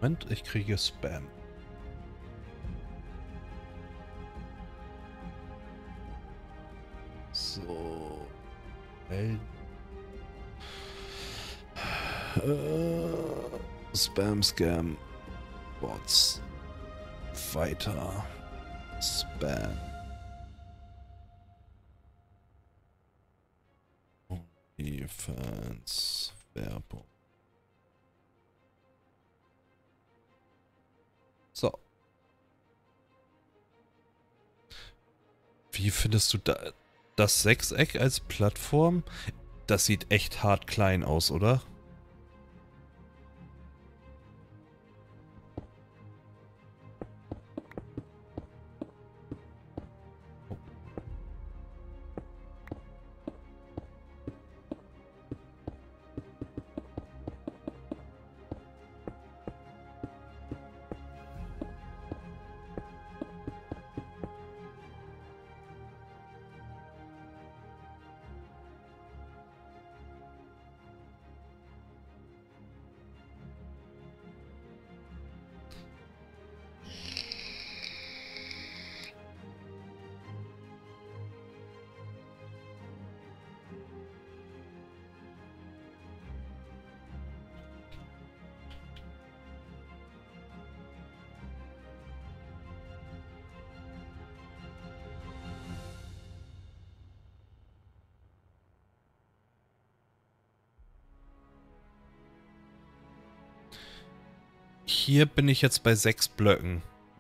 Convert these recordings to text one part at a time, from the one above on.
Moment, ich kriege Spam. So. Spam, Scam, Bots. Weiter. Spam. Defense. Werbung. So. Wie findest du das Sechseck als Plattform? Das sieht echt hart klein aus, oder? Hier bin ich jetzt bei 6 Blöcken.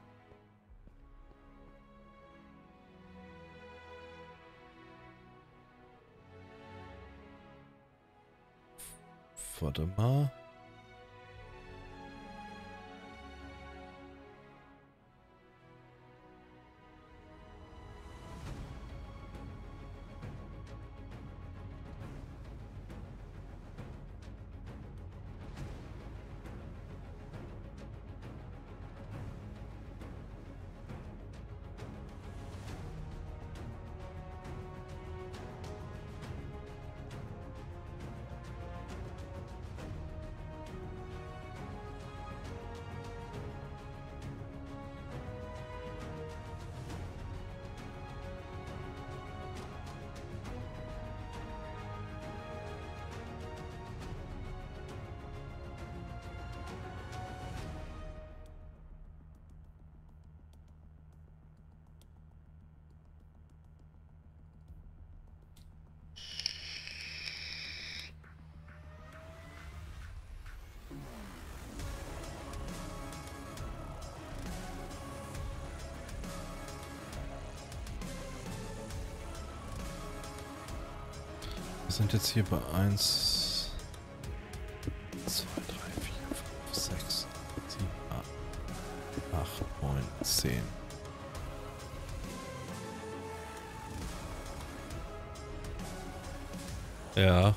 Warte mal. Wir sind jetzt hier bei 1, 2, 3, 4, 5, 6, 7, 8, 9, 10. Ja.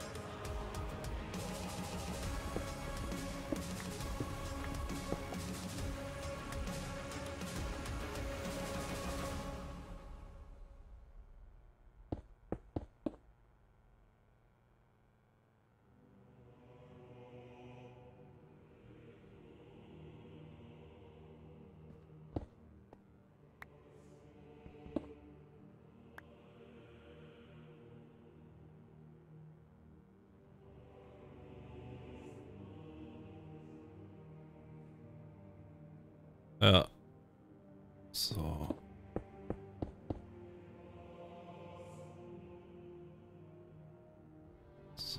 Ja. So. So.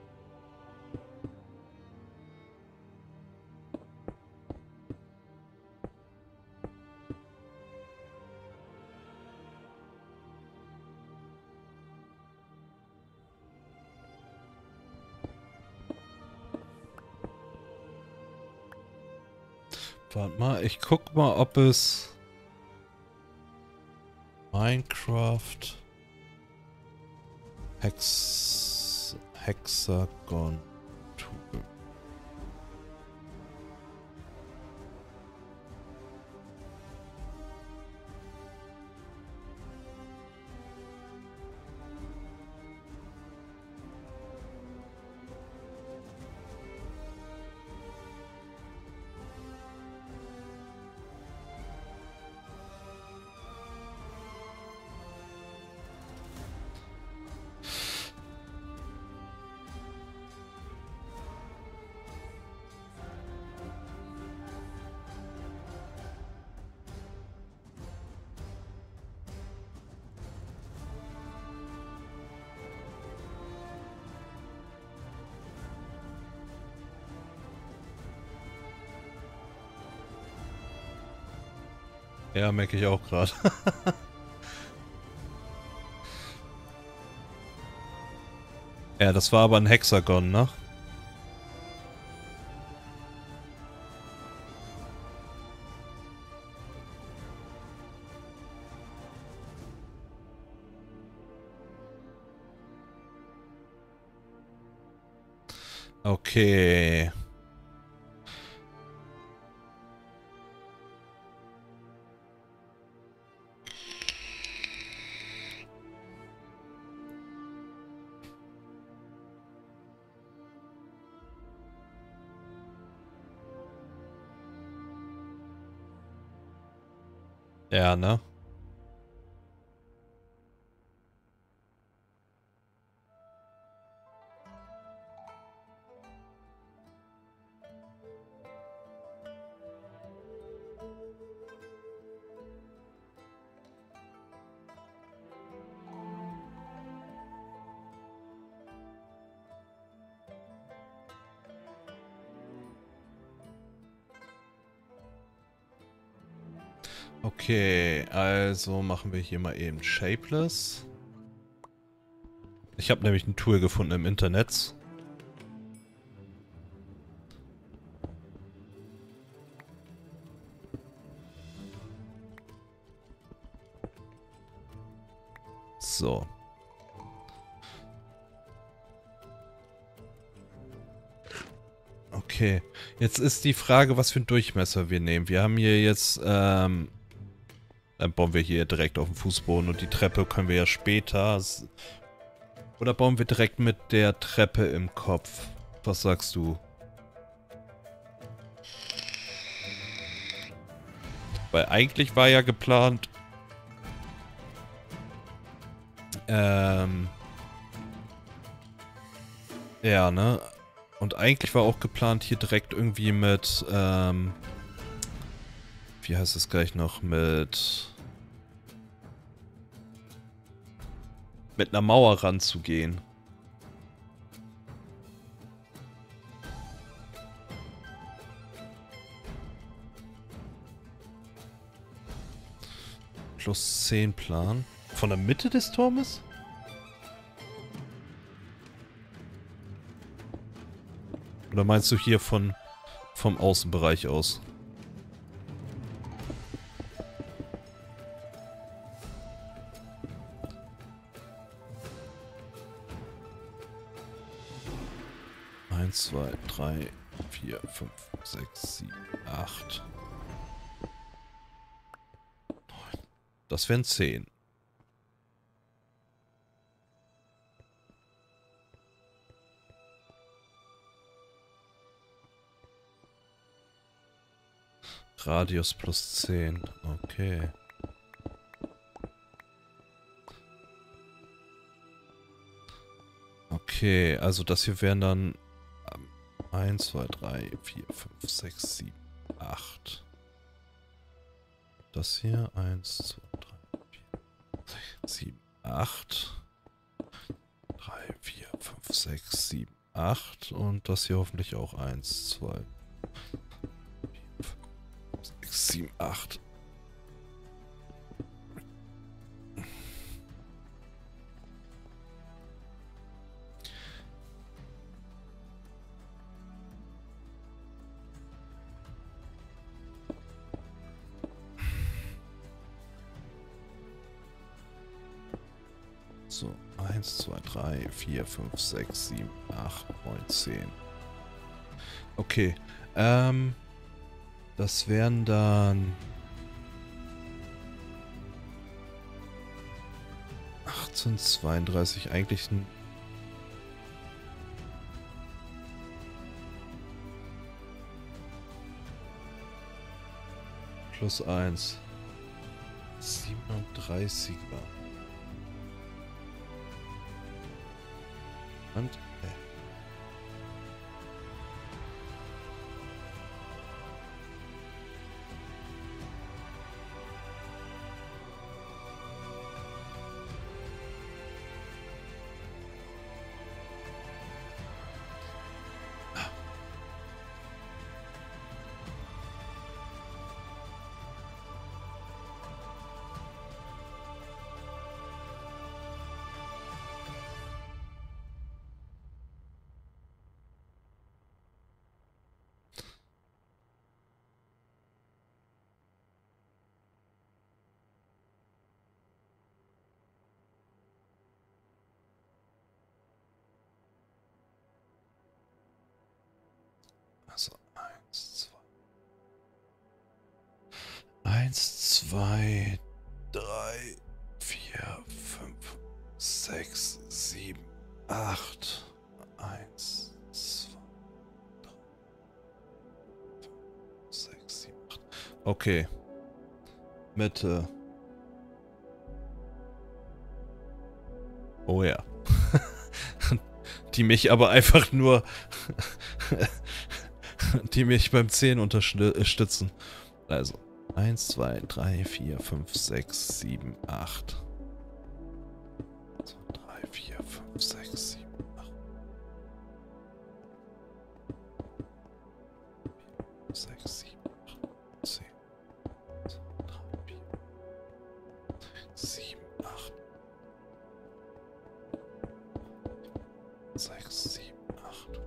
Warte mal, ich guck mal, ob es Minecraft Hexagon Tool. Ja, merke ich auch gerade. Ja, das war aber ein Hexagon, ne? Okay. Ja, ne? Okay, also machen wir hier mal eben Shapeless. Ich habe nämlich ein Tool gefunden im Internet. So. Okay, jetzt ist die Frage, was für einen Durchmesser wir nehmen. Wir haben hier jetzt, dann bauen wir hier direkt auf dem Fußboden und die Treppe können wir ja später. Oder bauen wir direkt mit der Treppe im Kopf? Was sagst du? Weil eigentlich war ja geplant, ja, ne? Und eigentlich war auch geplant, hier direkt irgendwie mit, wie heißt es gleich noch? Mit einer Mauer ranzugehen. Plus 10 Plan. Von der Mitte des Turmes? Oder meinst du hier vom Außenbereich aus? Eins, zwei, drei, vier, fünf, sechs, sieben, acht. Das wären 10. Radius plus 10. Okay. Okay, also das hier wären dann 1, 2, 3, 4, 5, 6, 7, 8. Das hier 1, 2, 3, 4, 7, 8. 3, 4, 5, 6, 7, 8. Und das hier hoffentlich auch 1, 2, 4, 5, 6, 7, 8. So, 1, 2, 3, 4, 5, 6, 7, 8, 9, 10. Okay, das wären dann 1832 eigentlich ein... Plus 1. 37er. Und... 1, 2, 3, 4, 5, 6, 7, 8. 1, 2, 3, 5, 6, 7, 8. Okay. Mitte. Oh ja. Die mich aber einfach nur... die mich beim Zählen unterstützen. Also, 1, 2, 3, 4, 5, 6, 7, 8. 1, 2, 3, 4, 5, 6, 7, 8. 6, 7, 8, 10. 1, 2, 3, 4, 7, 8. 6, 7, 8.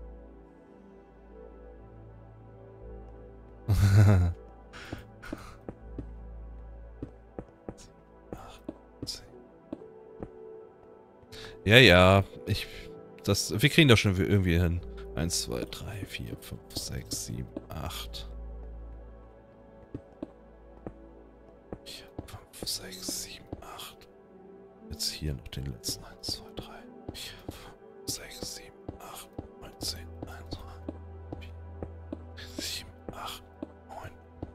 Ja, ja, wir kriegen das schon irgendwie hin. 1, 2, 3, 4, 5, 6, 7, 8. 4, 5, 6, 7, 8. Jetzt hier noch den letzten. 1, 2, 3, 4, 5, 6, 7, 8, 9, 10, 1, 2, 4, 7, 8, 9.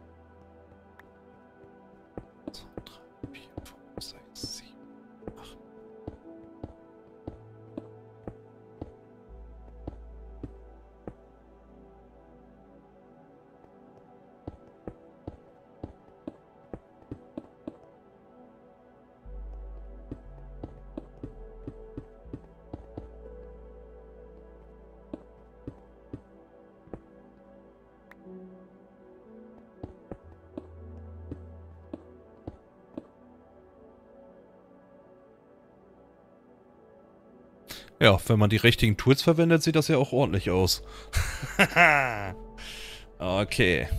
1, 2, 3, 4, 5, 6, 7, 8. Ja, wenn man die richtigen Tools verwendet, sieht das ja auch ordentlich aus. Okay.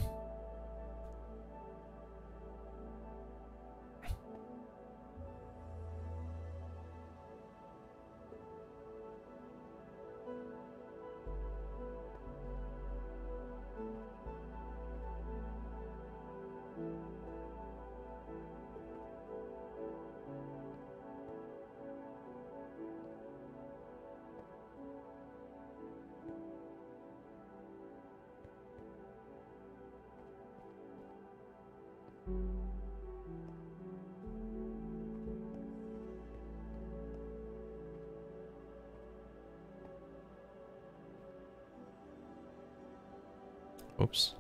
Ups.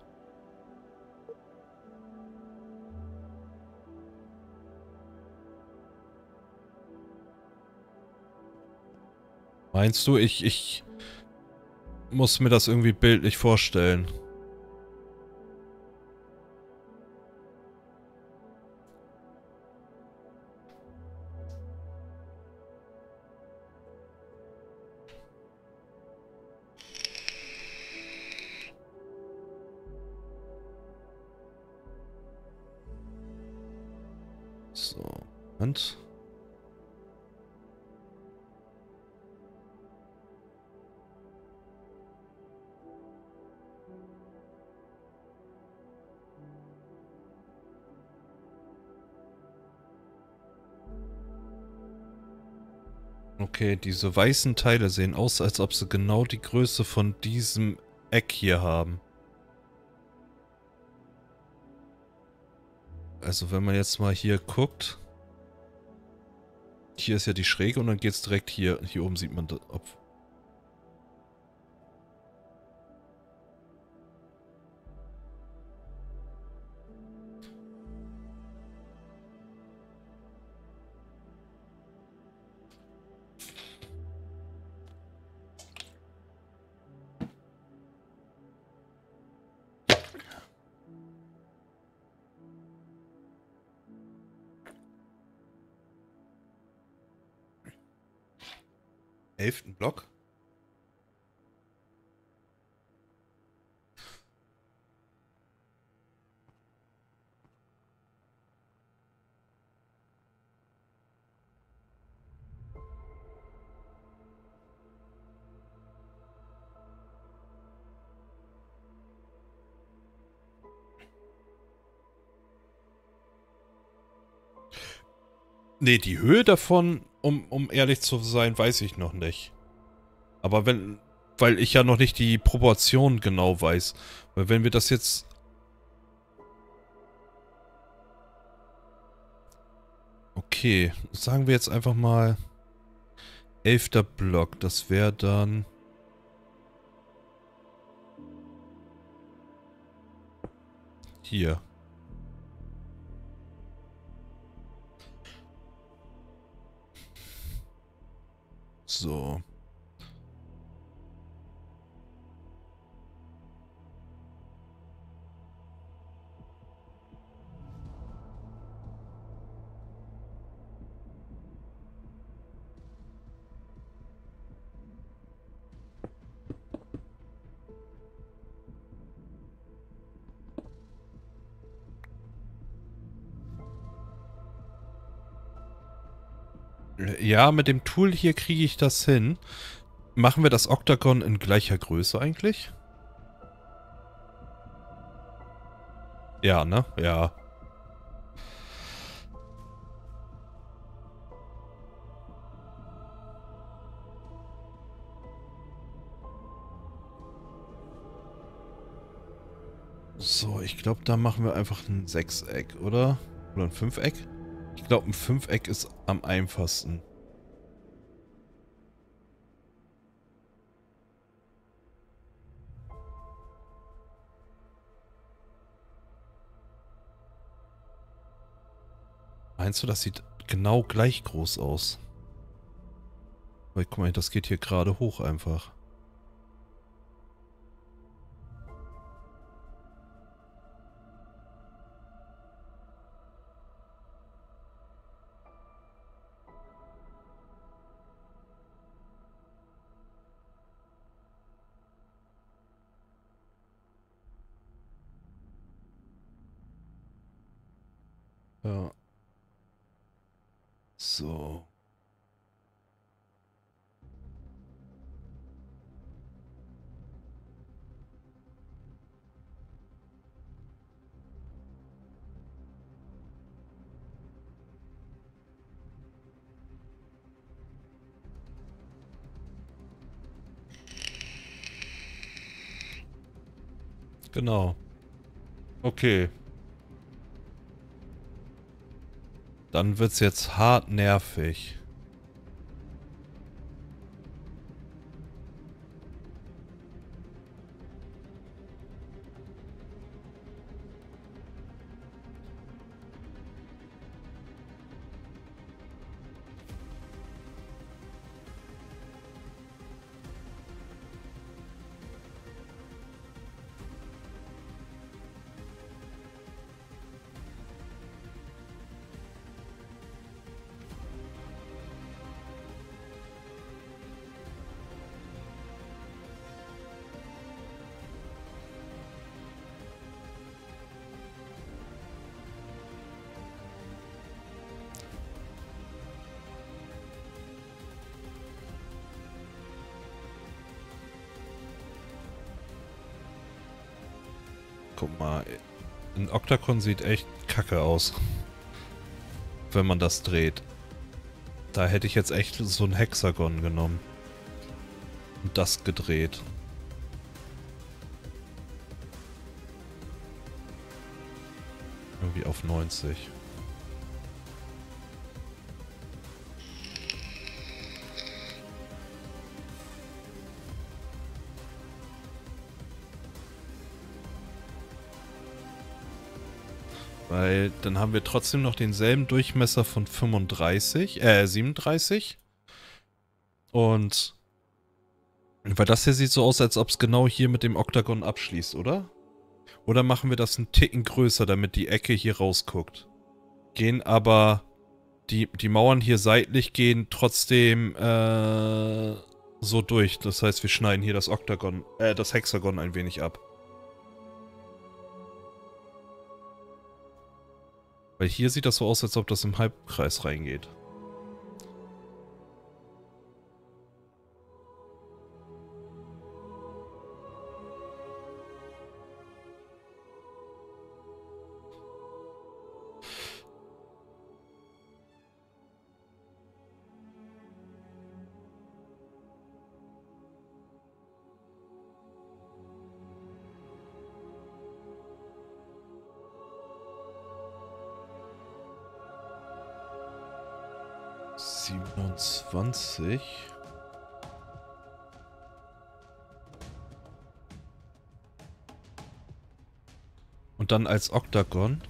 Meinst du, ich muss mir das irgendwie bildlich vorstellen? So, und? Okay, diese weißen Teile sehen aus, als ob sie genau die Größe von diesem Eck hier haben. Also wenn man jetzt mal hier guckt. Hier ist ja die Schräge und dann geht's direkt hier. Hier oben sieht man das. Elften Block? Nee, die Höhe davon, um ehrlich zu sein, weiß ich noch nicht. Aber weil ich ja noch nicht die Proportionen genau weiß. Weil wenn wir das jetzt... Okay, sagen wir jetzt einfach mal 11. Block. Das wäre dann... Hier. So. Ja, mit dem Tool hier kriege ich das hin. Machen wir das Oktagon in gleicher Größe eigentlich? Ja, ne? Ja. So, ich glaube, da machen wir einfach ein Sechseck, oder? Oder ein Fünfeck? Ich glaube, ein Fünfeck ist am einfachsten. Meinst du, das sieht genau gleich groß aus? Weil, guck mal, das geht hier gerade hoch einfach. Ja. So. Genau. Okay. Dann wird's jetzt hart nervig. Guck mal, ein Oktagon sieht echt kacke aus, wenn man das dreht. Da hätte ich jetzt echt so ein Hexagon genommen und das gedreht. Irgendwie auf 90. Weil dann haben wir trotzdem noch denselben Durchmesser von 37. Und weil das hier sieht so aus, als ob es genau hier mit dem Oktagon abschließt, oder? Oder machen wir das einen Ticken größer, damit die Ecke hier rausguckt? Gehen aber die Mauern hier seitlich gehen trotzdem so durch. Das heißt, wir schneiden hier das Hexagon ein wenig ab. Weil hier sieht das so aus, als ob das im Halbkreis reingeht. 27. Und dann als Oktagon.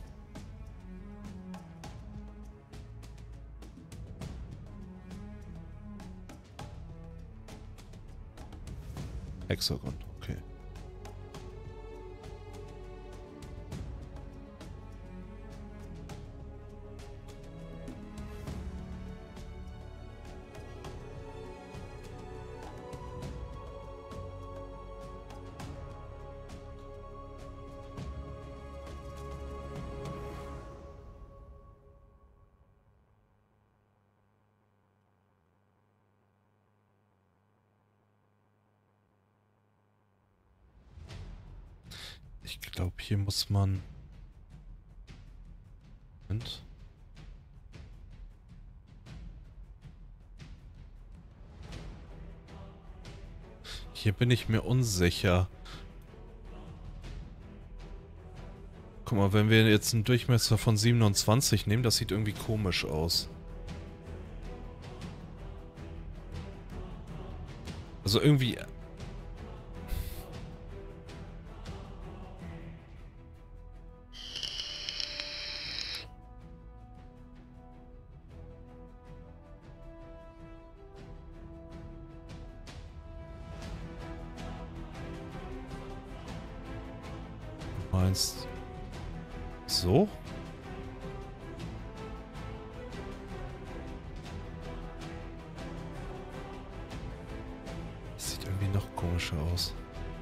Hexagon, okay. Ich glaube, hier muss man... Moment. Hier bin ich mir unsicher. Guck mal, wenn wir jetzt einen Durchmesser von 27 nehmen, das sieht irgendwie komisch aus. Also irgendwie... Du meinst... So? Das sieht irgendwie noch komischer aus.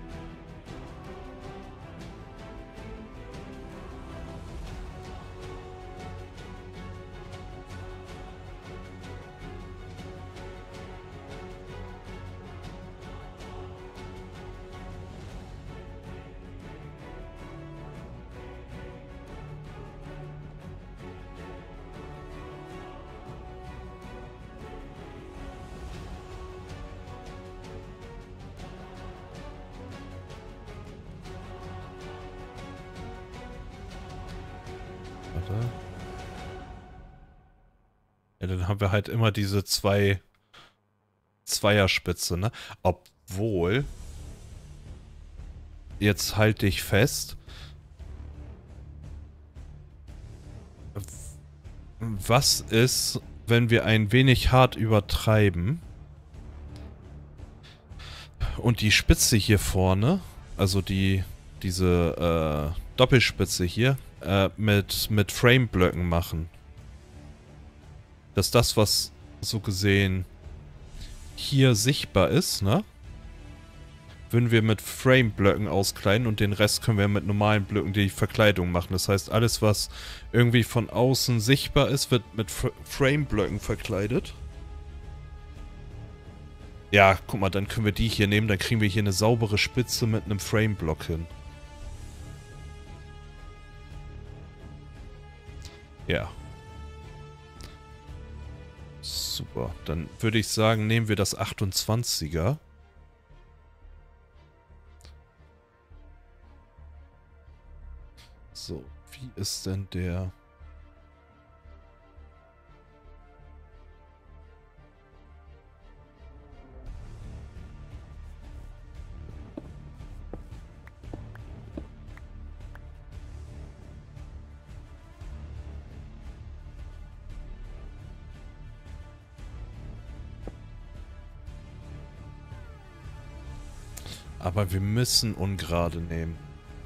Warte. Ja, dann haben wir halt immer diese Zweierspitze, ne? Obwohl, jetzt halte ich fest, was ist, wenn wir ein wenig hart übertreiben und die Spitze hier vorne, also diese Doppelspitze hier, mit Frameblöcken machen. Dass das, was so gesehen hier sichtbar ist, ne? Würden wir mit Frameblöcken auskleiden und den Rest können wir mit normalen Blöcken die Verkleidung machen. Das heißt, alles, was irgendwie von außen sichtbar ist, wird mit Frameblöcken verkleidet. Ja, guck mal, dann können wir die hier nehmen, dann kriegen wir hier eine saubere Spitze mit einem Frameblock hin. Ja. Super, dann würde ich sagen, nehmen wir das 28er. So, wie ist denn der... Aber wir müssen ungerade nehmen.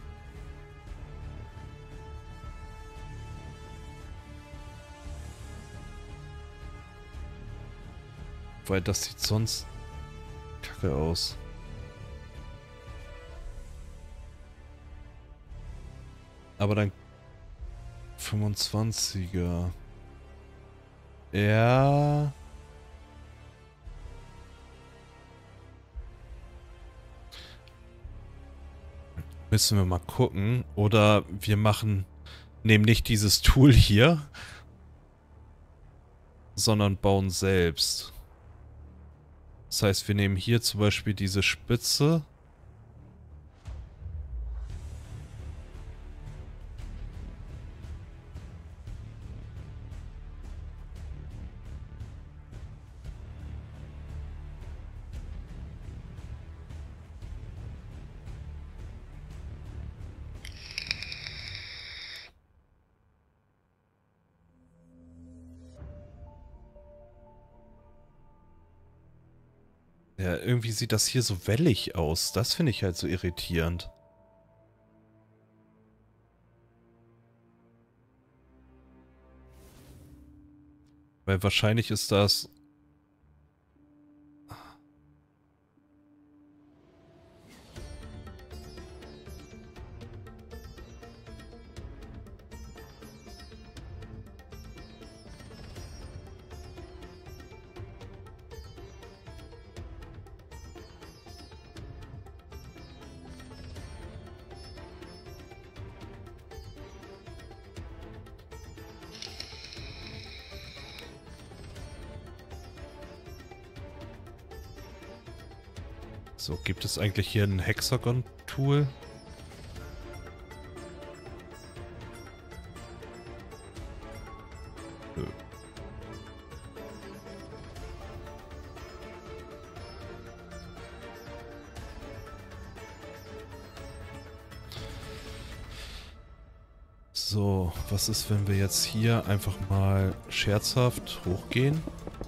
Weil das sieht sonst kacke aus. Aber dann 25er. Ja. Müssen wir mal gucken. Oder wir nehmen nicht dieses Tool hier, sondern bauen selbst. Das heißt, wir nehmen hier zum Beispiel diese Spitze. Ja, irgendwie sieht das hier so wellig aus. Das finde ich halt so irritierend. Weil wahrscheinlich ist das... So, gibt es eigentlich hier ein Hexagon-Tool? Nö. So, was ist, wenn wir jetzt hier einfach mal scherzhaft hochgehen?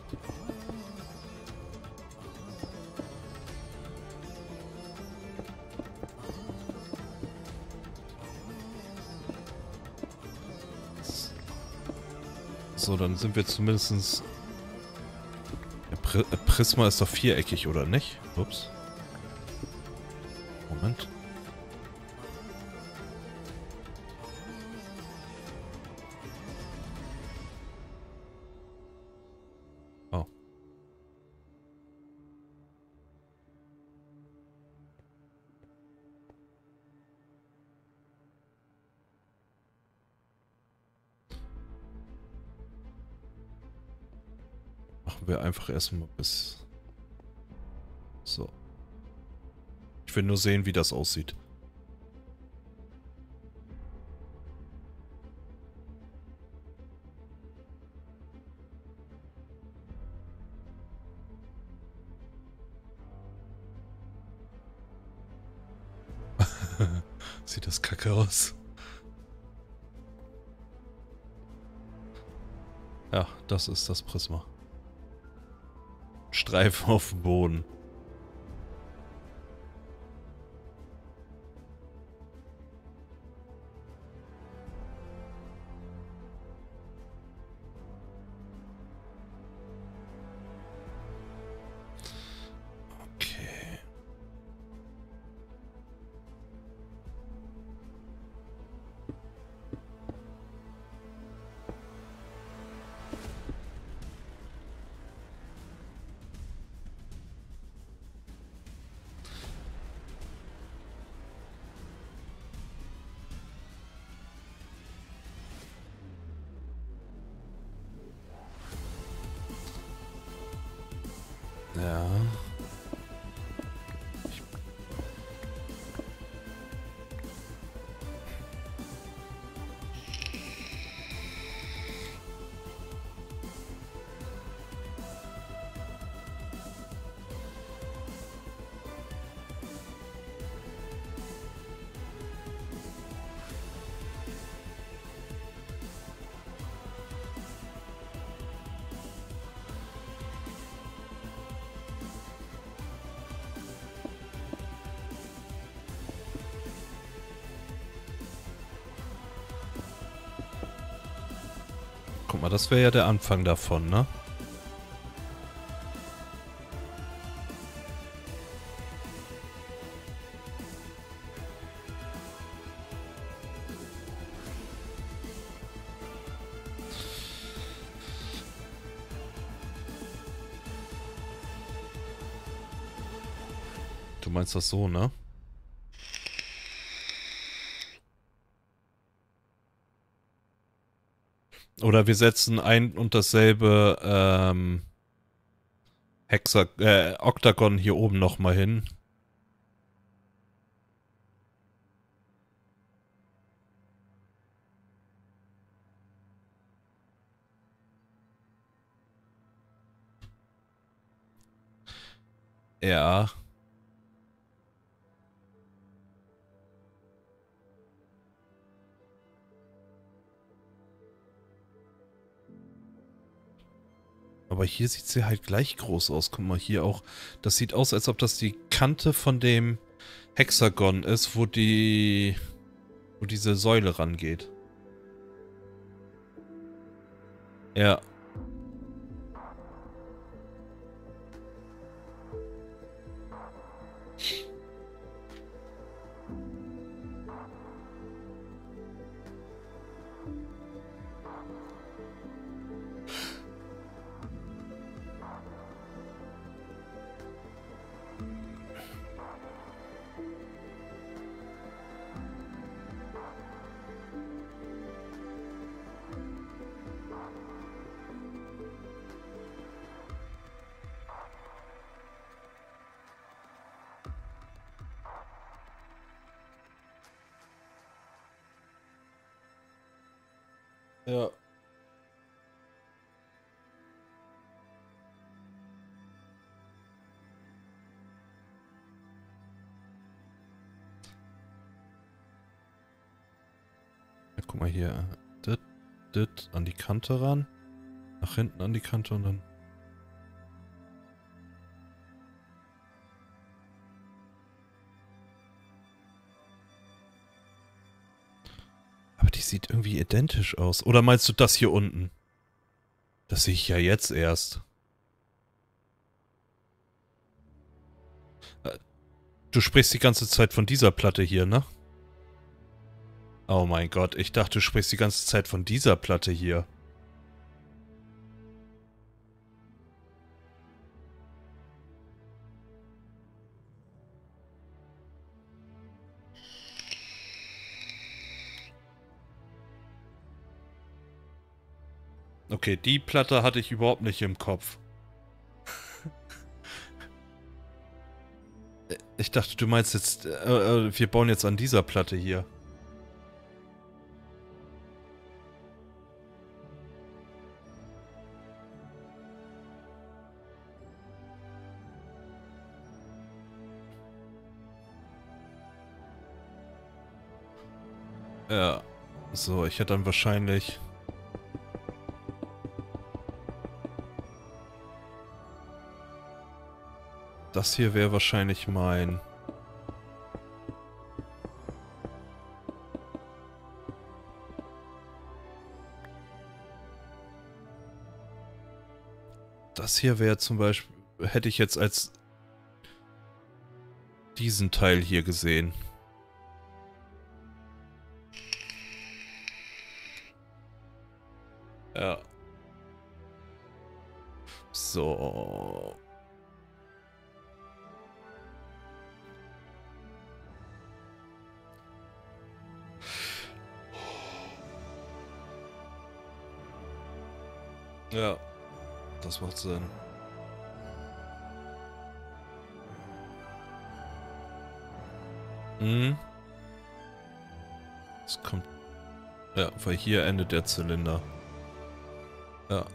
So, dann sind wir zumindestens... Ja, Prisma ist doch viereckig, oder nicht? Ups. Moment. Oh. Machen wir einfach erstmal bis... So. Ich will nur sehen, wie das aussieht. Sieht das kacke aus? Ja, das ist das Prisma. Streifen auf dem Boden. Okay. Ja. Guck mal, das wäre ja der Anfang davon, ne? Du meinst das so, ne? Oder wir setzen ein und dasselbe Oktagon hier oben nochmal hin. Ja. Aber hier sieht sie halt gleich groß aus. Guck mal, hier auch. Das sieht aus, als ob das die Kante von dem Hexagon ist, wo diese Säule rangeht. Ja. Ja. Ja, guck mal hier. Dit an die Kante ran. Nach hinten an die Kante und dann. Aber die sieht irgendwie identisch aus. Oder meinst du das hier unten? Das sehe ich ja jetzt erst. Du sprichst die ganze Zeit von dieser Platte hier, ne? Oh mein Gott, ich dachte, du sprichst die ganze Zeit von dieser Platte hier. Okay, die Platte hatte ich überhaupt nicht im Kopf. Ich dachte, du meinst jetzt, wir bauen jetzt an dieser Platte hier. Ja. So, ich hätte dann wahrscheinlich... Das hier wäre wahrscheinlich mein... Das hier wäre zum Beispiel... Hätte ich jetzt als... diesen Teil hier gesehen. Ja. So... Ja, das macht Sinn. Hm. Es kommt... Ja, weil hier endet der Zylinder. Ja.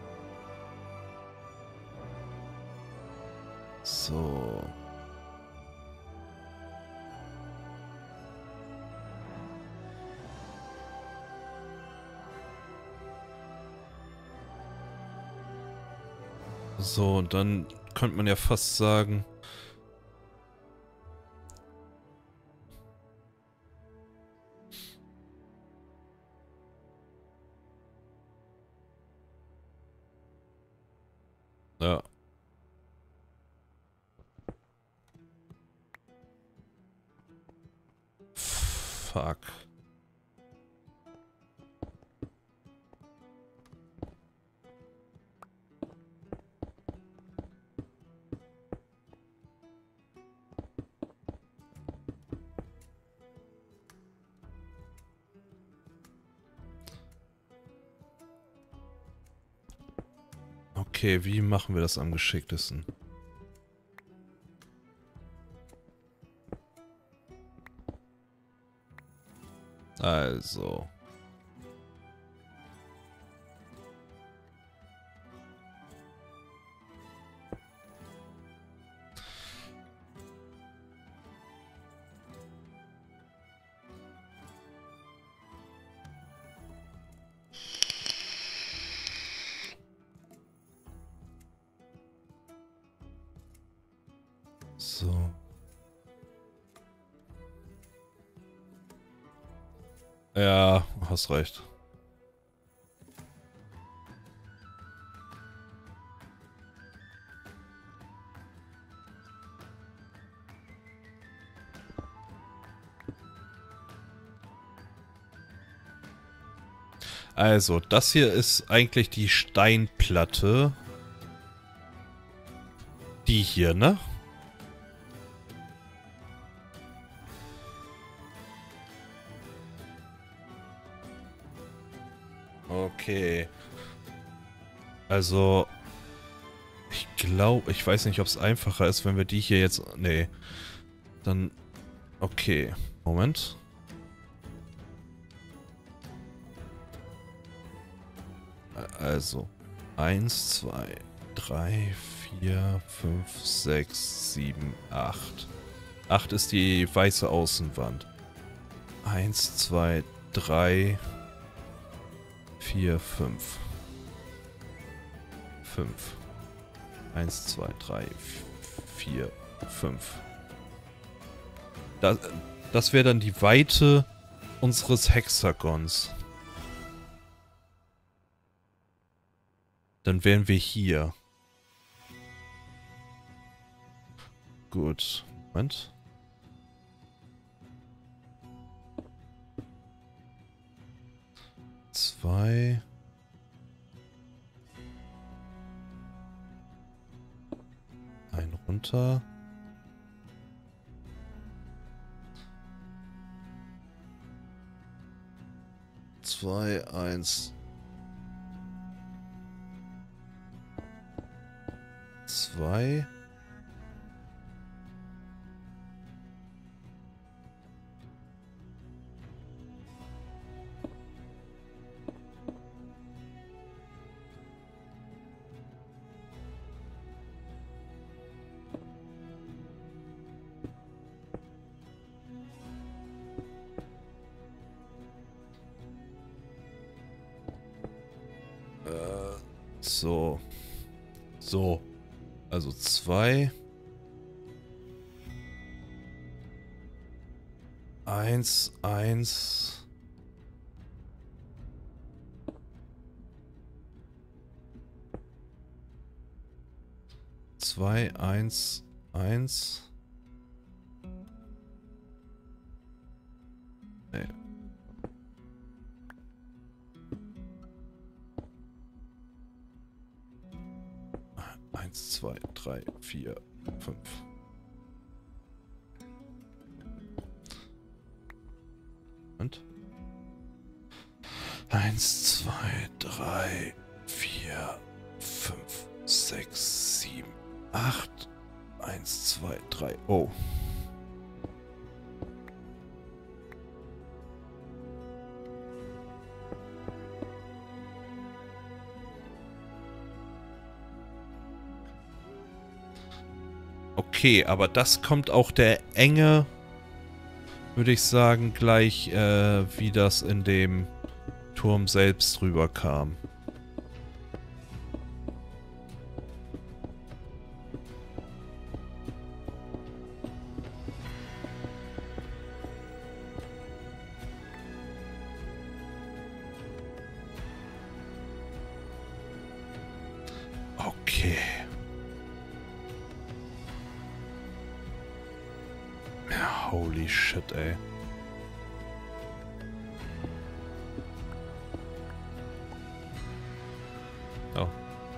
So. So, und dann könnte man ja fast sagen... Ja. Fuck. Okay, wie machen wir das am geschicktesten? Also. So. Ja, hast recht. Also, das hier ist eigentlich die Steinplatte. Die hier, ne? Okay. Also, ich glaube, ich weiß nicht, ob es einfacher ist, wenn wir die hier jetzt... Nee. Dann... Okay. Moment. Also. 1, 2, 3, 4, 5, 6, 7, 8. 8 ist die weiße Außenwand. 1, 2, 3, 4, 5. 5. 1, 2, 3, 4, 5. Das wäre dann die Weite unseres Hexagons. Dann wären wir hier. Gut. Moment. Zwei. Ein runter. Zwei, eins. Zwei. So. So. Also 2. 1, 1. 2, 1, 1. Nee. 1, 2, 3, 4, 5. Und? 1, 2, 3, 4, 5, 6, 7, 8. 1, 2, 3. Oh. Okay, aber das kommt auch der Enge, würde ich sagen, gleich, wie das in dem Turm selbst rüberkam. Okay. Ja, holy shit, ey. Oh.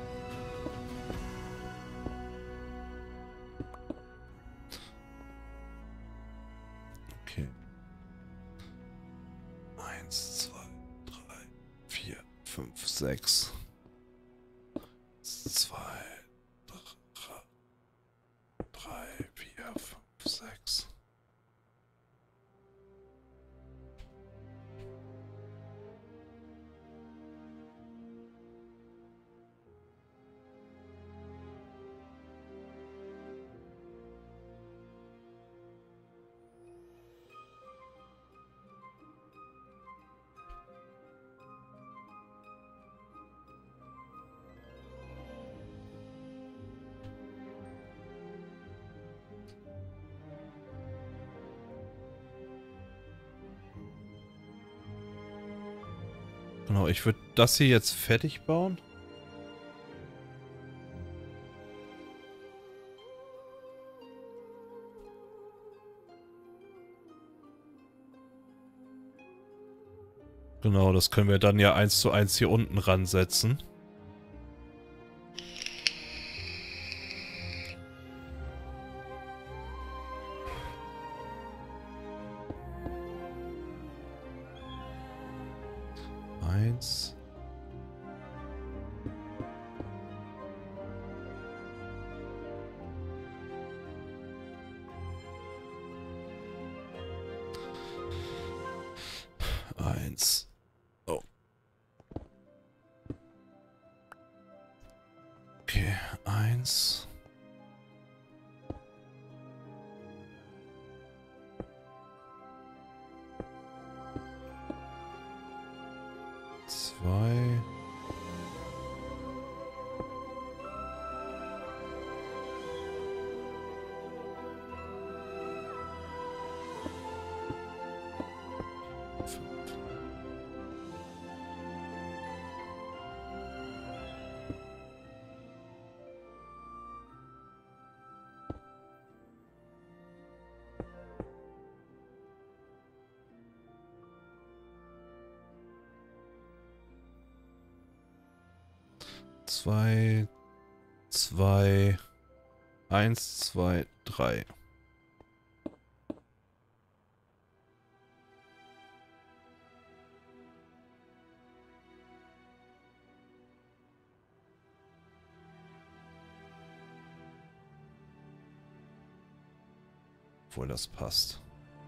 Okay. 1, 2, 3, 4, 5, 6. 2, 3, 4, 5, 6. Genau, ich würde das hier jetzt fertig bauen. Genau, das können wir dann ja 1:1 hier unten ransetzen. Eins. Eins. Oh. Okay, eins. Zwei. Zwei, zwei, eins, zwei, drei. Obwohl das passt.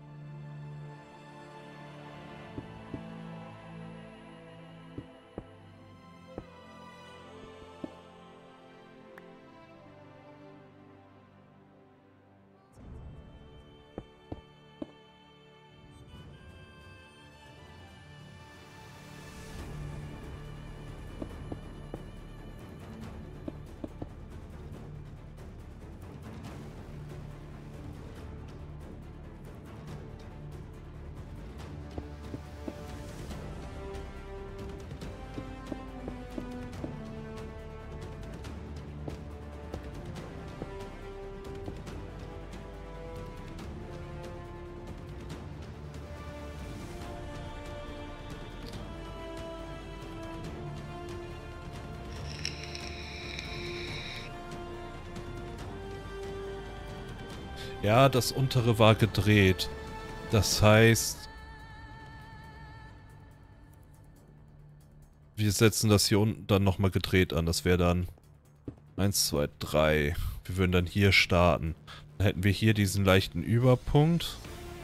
Ja, das untere war gedreht. Das heißt, wir setzen das hier unten dann nochmal gedreht an. Das wäre dann 1, 2, 3. Wir würden dann hier starten. Dann hätten wir hier diesen leichten Überpunkt.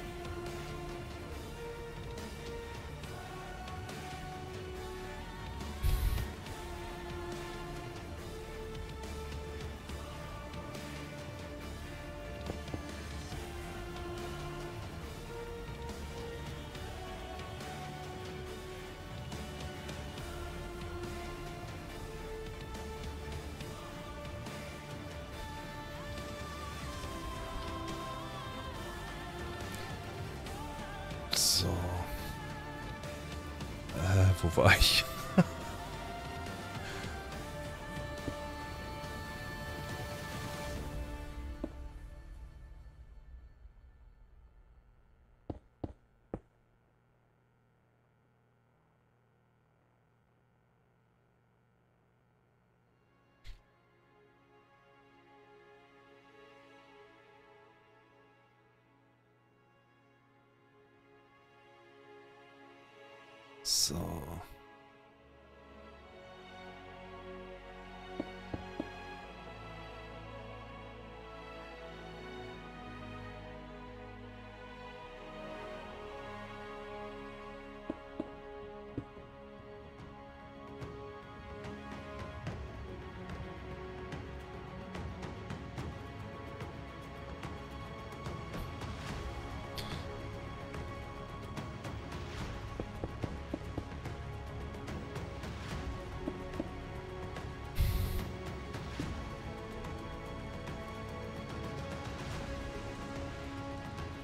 So. Wo war ich? So.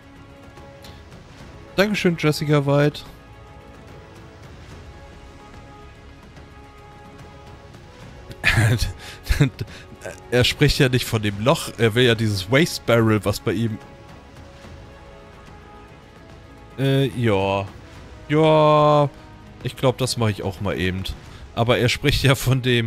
Dankeschön, Jessica White. Er spricht ja nicht von dem Loch, er will ja dieses Waste Barrel, was bei ihm... Ja. Ja, ich glaube, das mache ich auch mal eben. Aber er spricht ja von dem...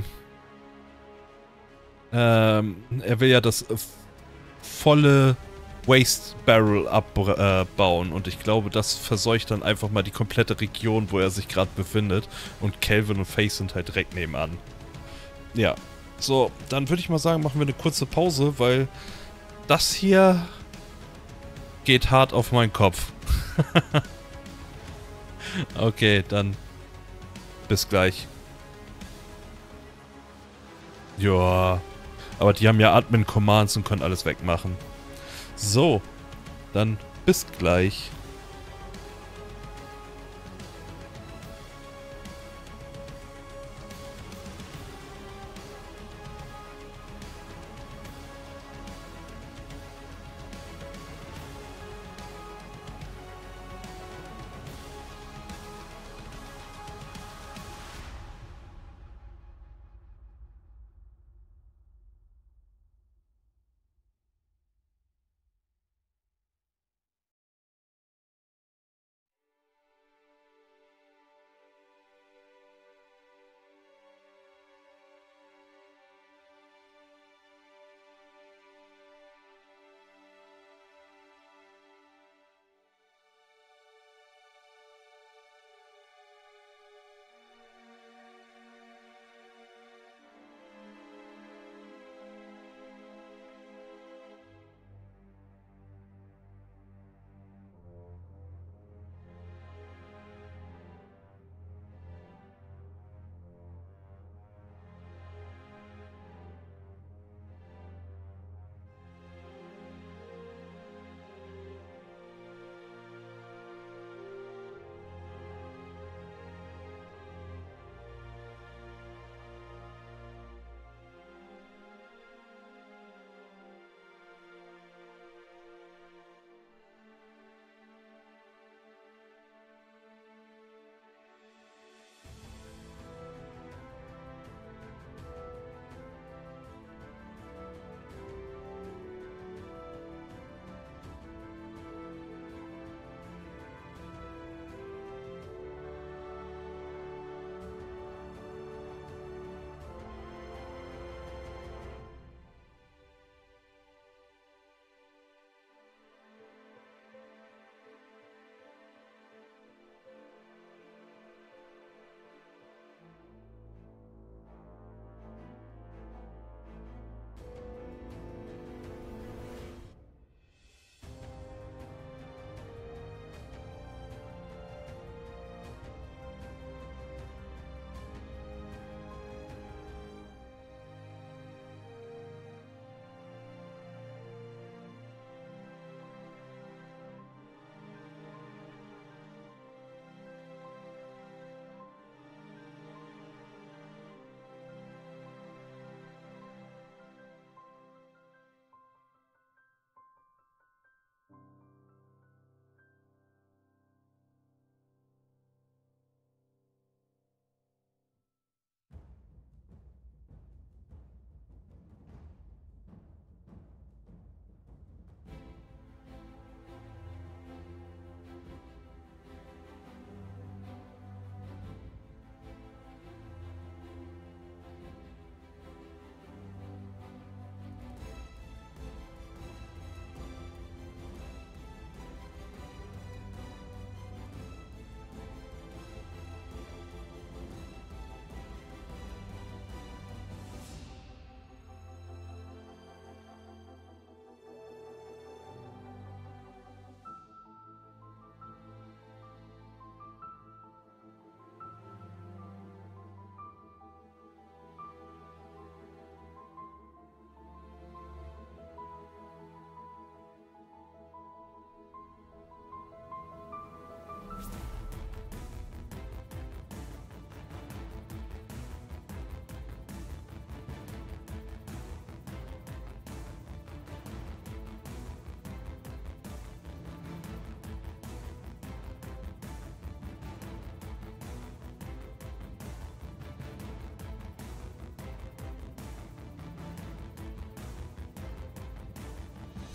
er will ja das volle Waste Barrel abbauen und ich glaube, das verseucht dann einfach mal die komplette Region, wo er sich gerade befindet und Calvin und Faith sind halt direkt nebenan. Ja, so, dann würde ich mal sagen, machen wir eine kurze Pause, weil das hier geht hart auf meinen Kopf. Okay, dann bis gleich. Ja, aber die haben ja Admin-Commands und können alles wegmachen. So, dann bis gleich.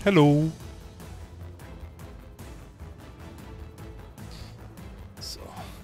Hello. So.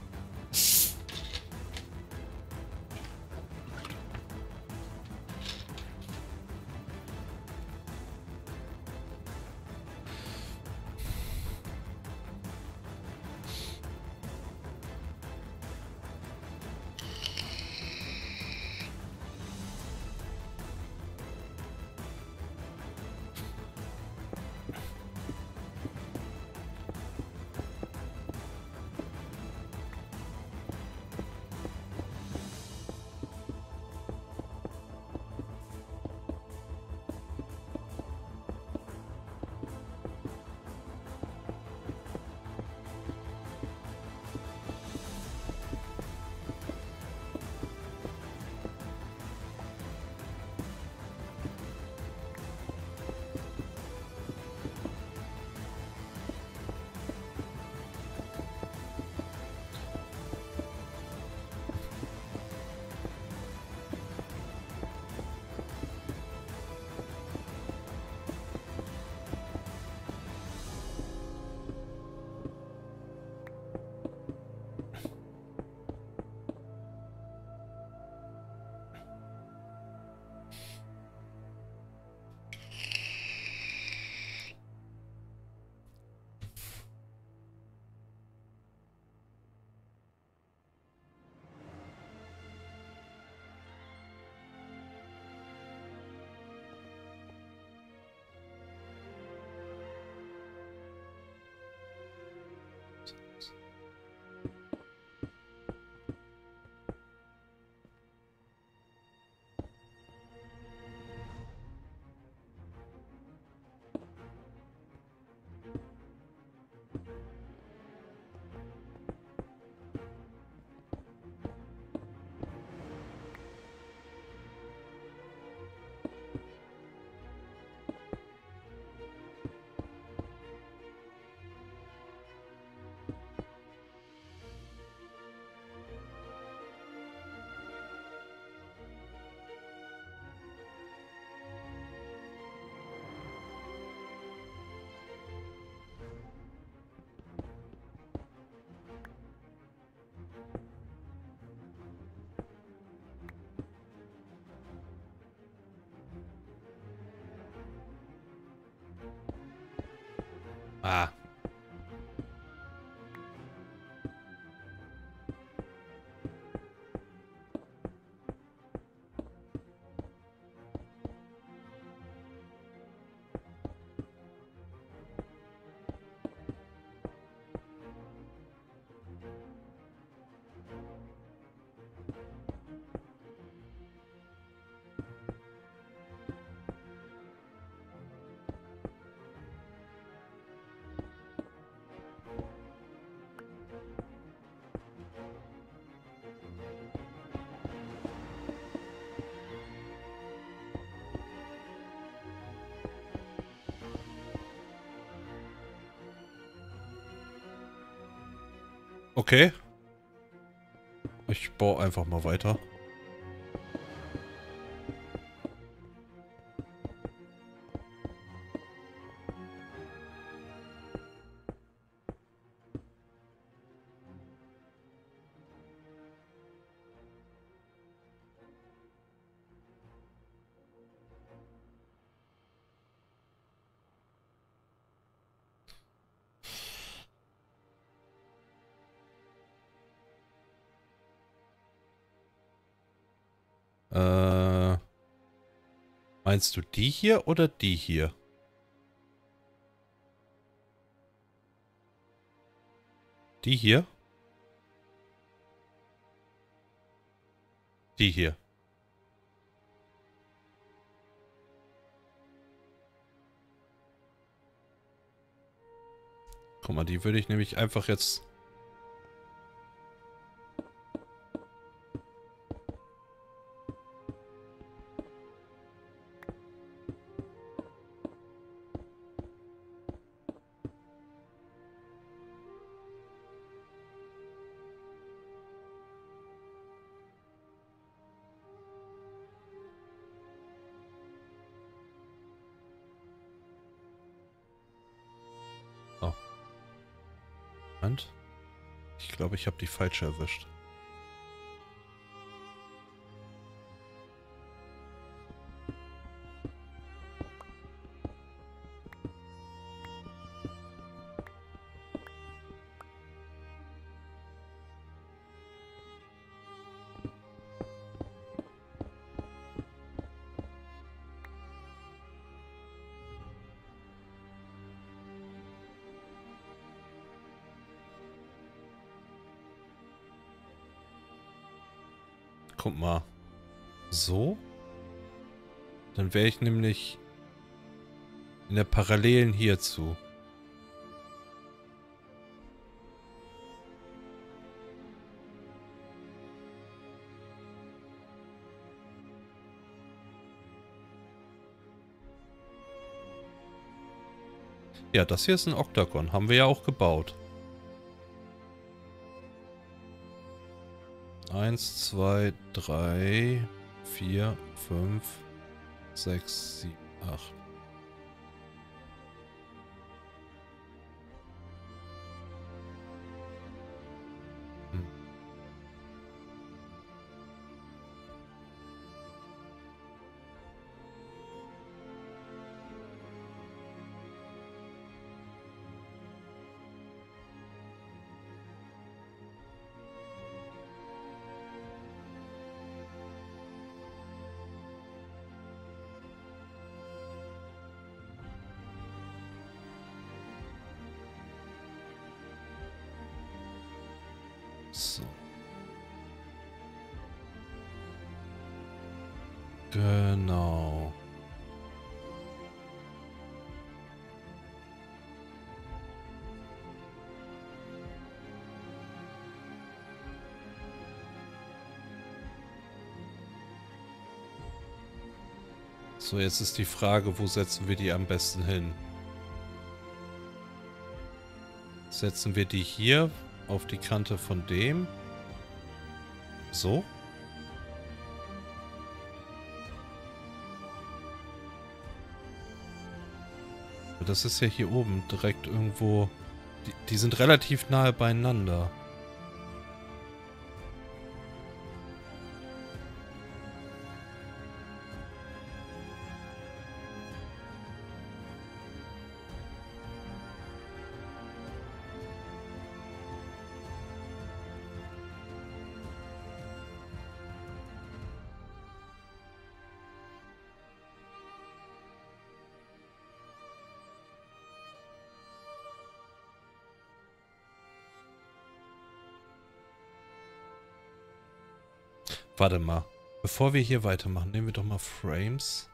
Ah. Okay. Ich baue einfach mal weiter. Meinst du die hier oder die hier? Die hier? Die hier. Guck mal, die würde ich nämlich einfach jetzt... Moment. Ich glaube, ich habe die falsche erwischt. Guck mal. So? Dann wäre ich nämlich in der Parallelen hierzu. Ja, das hier ist ein Oktagon. Haben wir ja auch gebaut. 1, 2, 3, 4, 5, 6, 7, 8. So. Genau. So, jetzt ist die Frage, wo setzen wir die am besten hin? Setzen wir die hier auf die Kante von dem? So? Das ist ja hier oben direkt irgendwo... Die sind relativ nahe beieinander. Warte mal. Bevor wir hier weitermachen, nehmen wir doch mal Frames.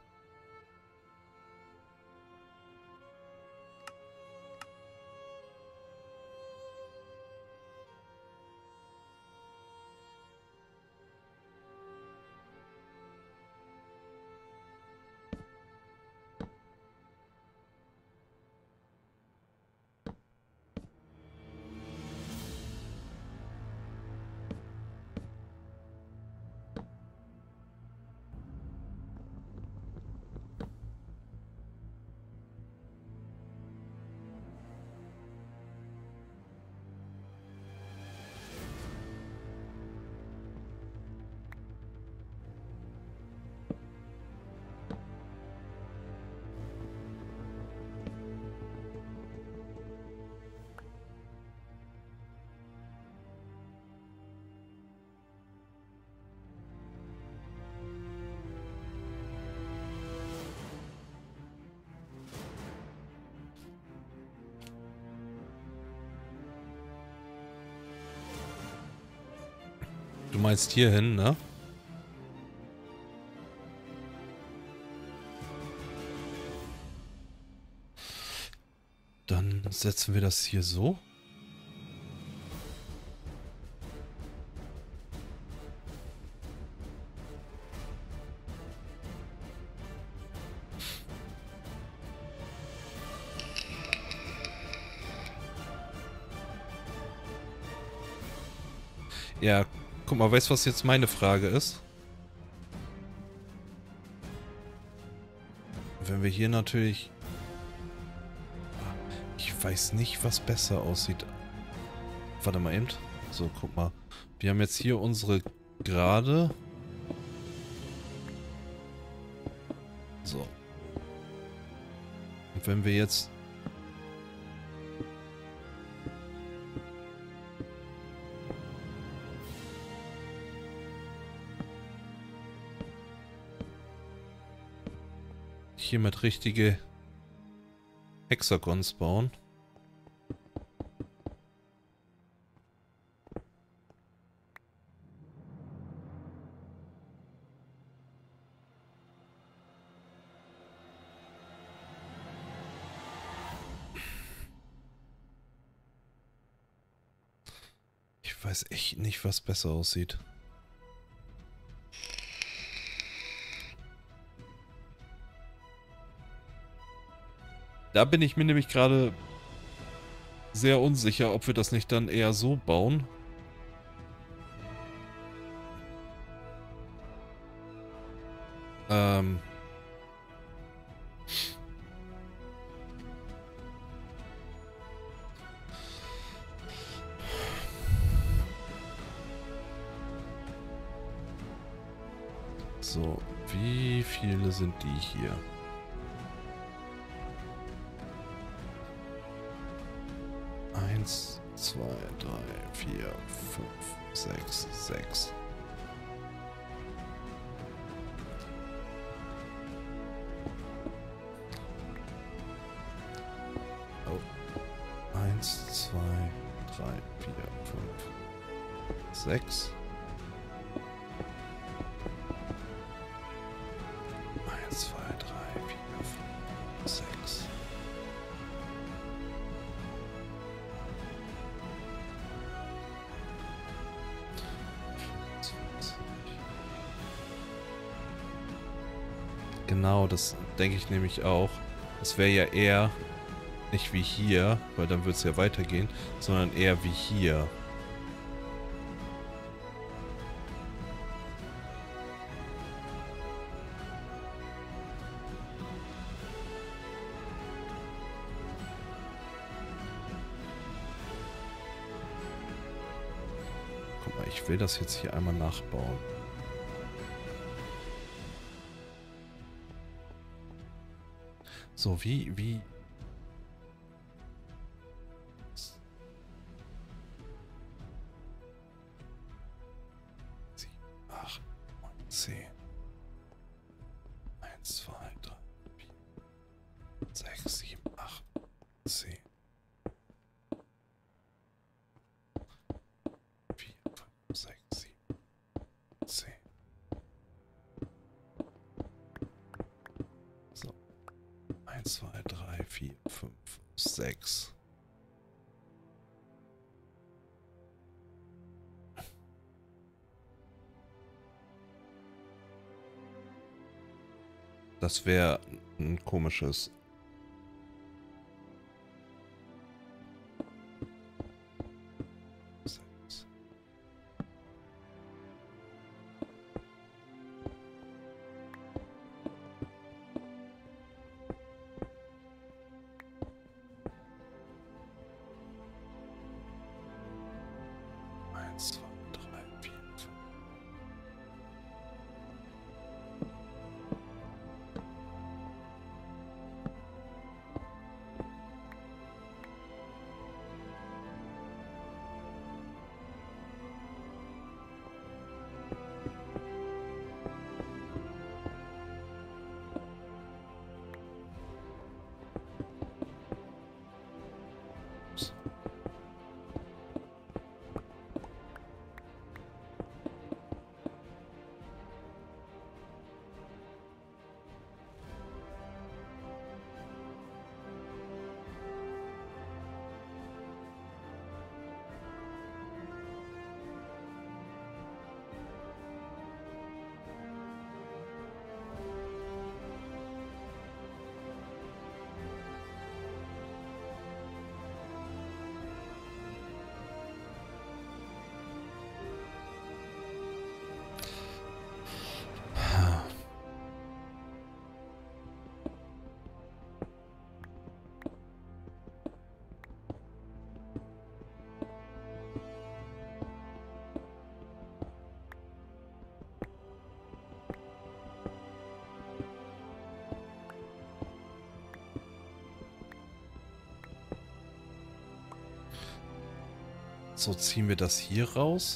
Du meinst hier hin, ne? Dann setzen wir das hier so. Ja, guck mal, weißt du, was jetzt meine Frage ist? Wenn wir hier natürlich... Ich weiß nicht, was besser aussieht. warte mal eben. So, guck mal. Wir haben jetzt hier unsere Gerade. So. Und wenn wir jetzt... hier mit richtige Hexagons bauen. Ich weiß echt nicht, was besser aussieht. Da bin ich mir nämlich gerade sehr unsicher, ob wir das nicht dann eher so bauen. So, wie viele sind die hier? Eins, zwei, drei, vier, fünf, sechs, sechs. Oh. Eins, zwei, drei, vier, fünf, sechs. Eins, zwei, drei, vier, fünf, sechs. Genau, das denke ich nämlich auch. Es wäre ja eher nicht wie hier, weil dann würde es ja weitergehen, sondern eher wie hier. Guck mal, ich will das jetzt hier einmal nachbauen. So, wie... 7, 8, 9, 10. 1, 2, 3, 4, 6, 7, 8, 10. 4, 5, 6, 7, 10. So. 1, 2, 3, 4, 5, 6. Das wäre ein komisches. Sechs. Eins, zwei, drei, vier, fünf. So, ziehen wir das hier raus.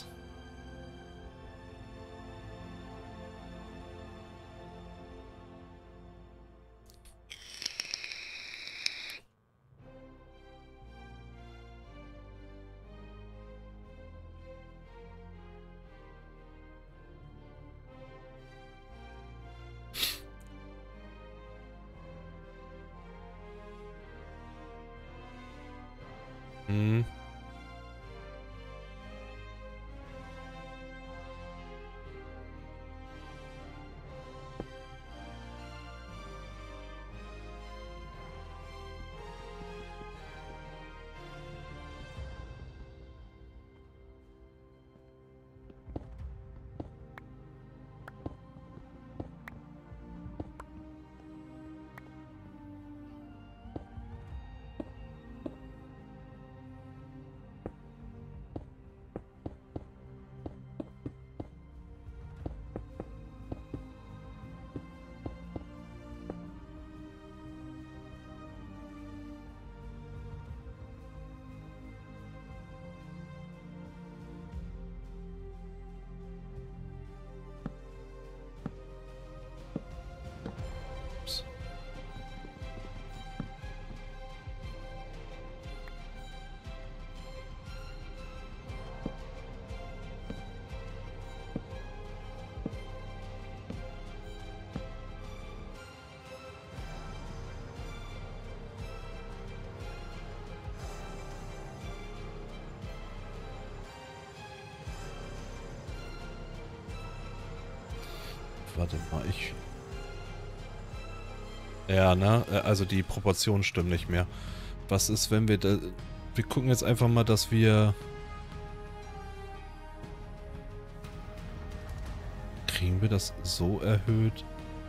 Hm. Warte mal, Ja, ne? Also die Proportionen stimmen nicht mehr. Was ist, wenn wir da... Wir gucken jetzt einfach mal, dass wir... Kriegen wir das so erhöht?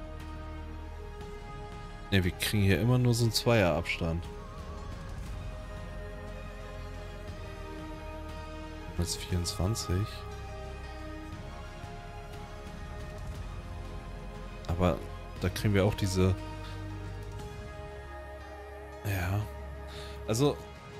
Ne, wir kriegen hier immer nur so einen Zweierabstand. Das ist 24. Aber da kriegen wir auch diese... Ja. Also...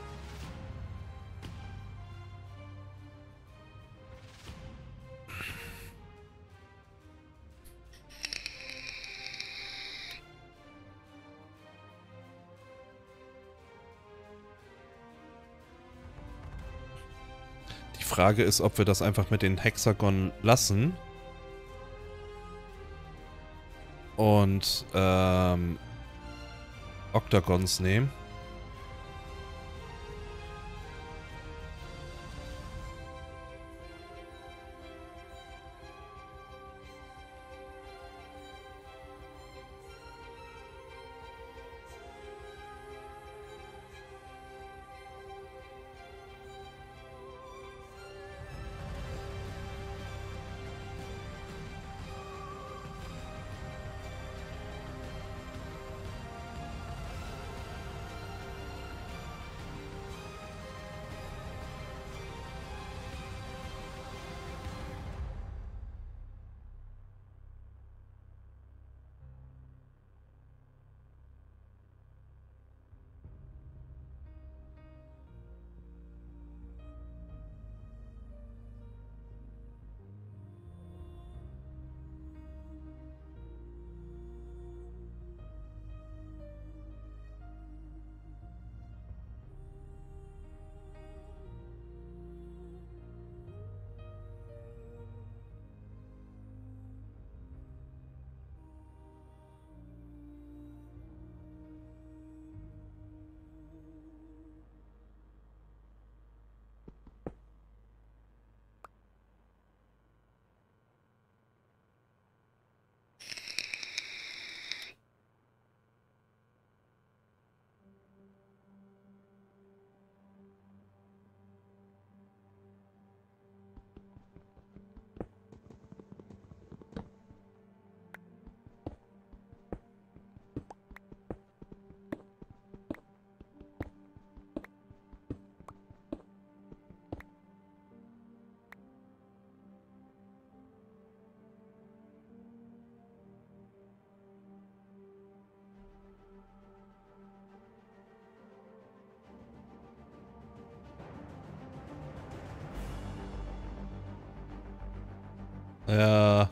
Die Frage ist, ob wir das einfach mit den Hexagon lassen. Und, Octagons nehmen. Ja.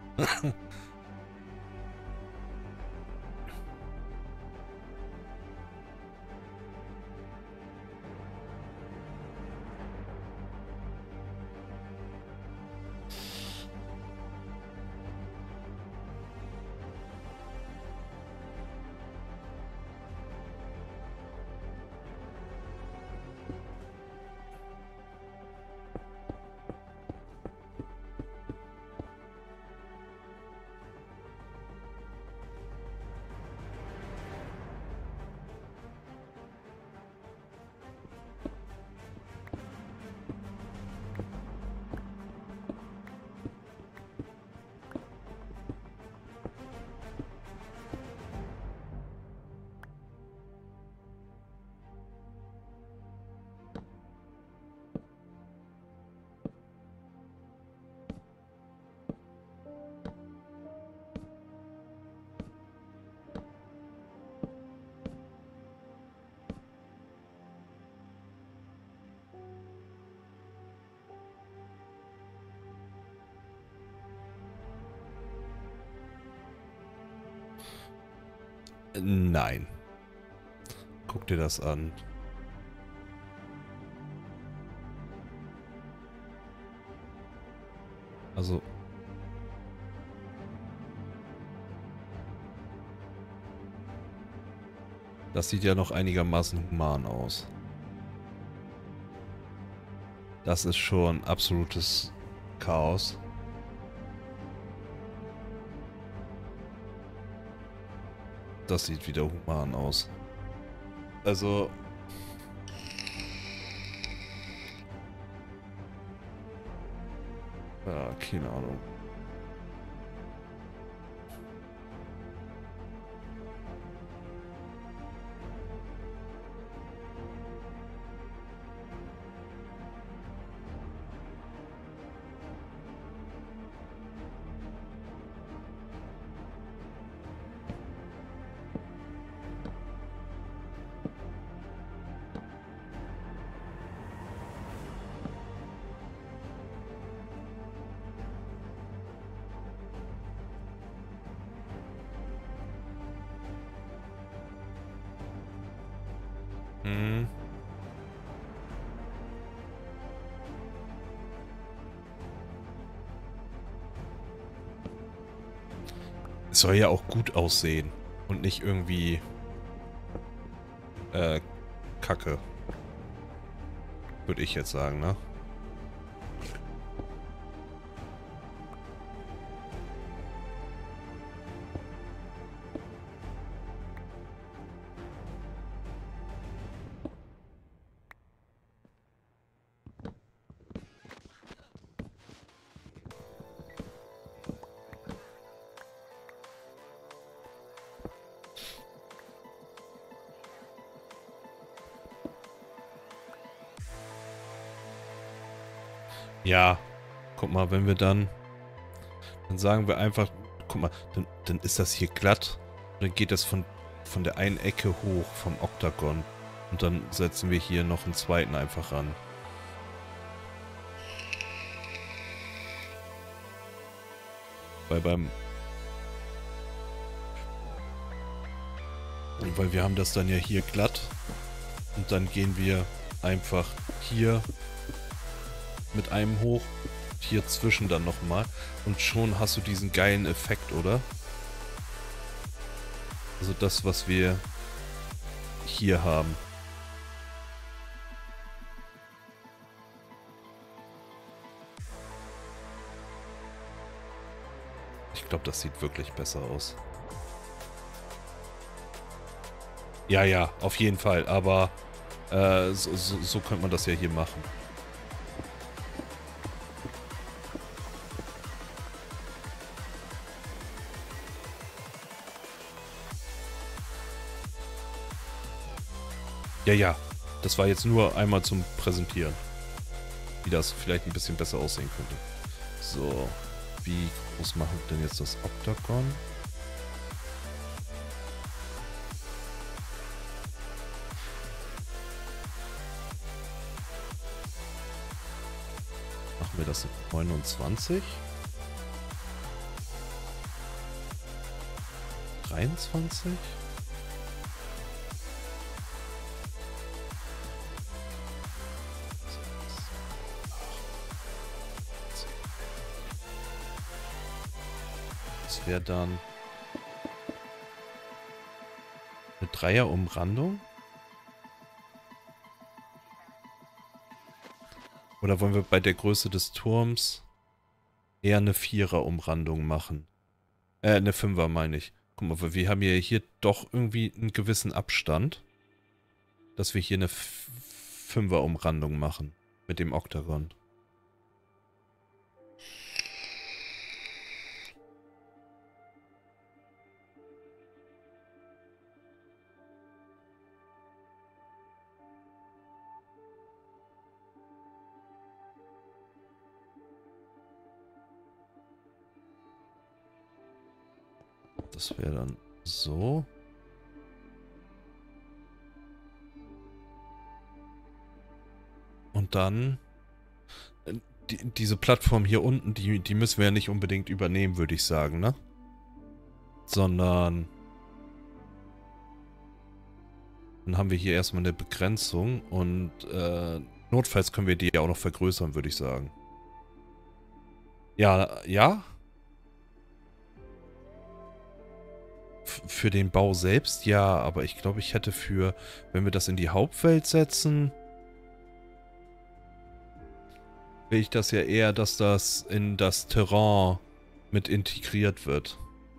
Nein. Guck dir das an. Also... Das sieht ja noch einigermaßen human aus. Das ist schon absolutes Chaos. Das sieht wieder human aus. Also... Ja, keine Ahnung. Hm. Es soll ja auch gut aussehen und nicht irgendwie Kacke. Würde ich jetzt sagen, ne? Ja, guck mal, wenn wir dann sagen wir einfach, guck mal, dann ist das hier glatt. Dann geht das von der einen Ecke hoch, vom Oktagon. Und dann setzen wir hier noch einen zweiten einfach ran. Weil wir haben das dann ja hier glatt. Und dann gehen wir einfach hier mit einem hoch, hier zwischen dann nochmal. Und schon hast du diesen geilen Effekt, oder? Also das, was wir hier haben. Ich glaube, das sieht wirklich besser aus. Ja, ja, auf jeden Fall. Aber so könnte man das ja hier machen. Ja, ja. Das war jetzt nur einmal zum Präsentieren. Wie das vielleicht ein bisschen besser aussehen könnte. So. Wie groß machen wir denn jetzt das Oktagon? Machen wir das 29? 23? Das wäre dann eine Dreier-Umrandung. Oder wollen wir bei der Größe des Turms eher eine Vierer-Umrandung machen? Eine Fünfer meine ich. Guck mal, wir haben ja hier doch irgendwie einen gewissen Abstand, dass wir hier eine Fünfer-Umrandung machen mit dem Oktagon. Das wäre dann so. Und dann diese Plattform hier unten, die müssen wir ja nicht unbedingt übernehmen, würde ich sagen, ne? Sondern dann haben wir hier erstmal eine Begrenzung und notfalls können wir die ja auch noch vergrößern, würde ich sagen. Ja, ja? Für den Bau selbst, ja, aber ich glaube, ich hätte für, wenn wir das in die Hauptwelt setzen, will ich das ja eher, dass das in das Terrain mit integriert wird.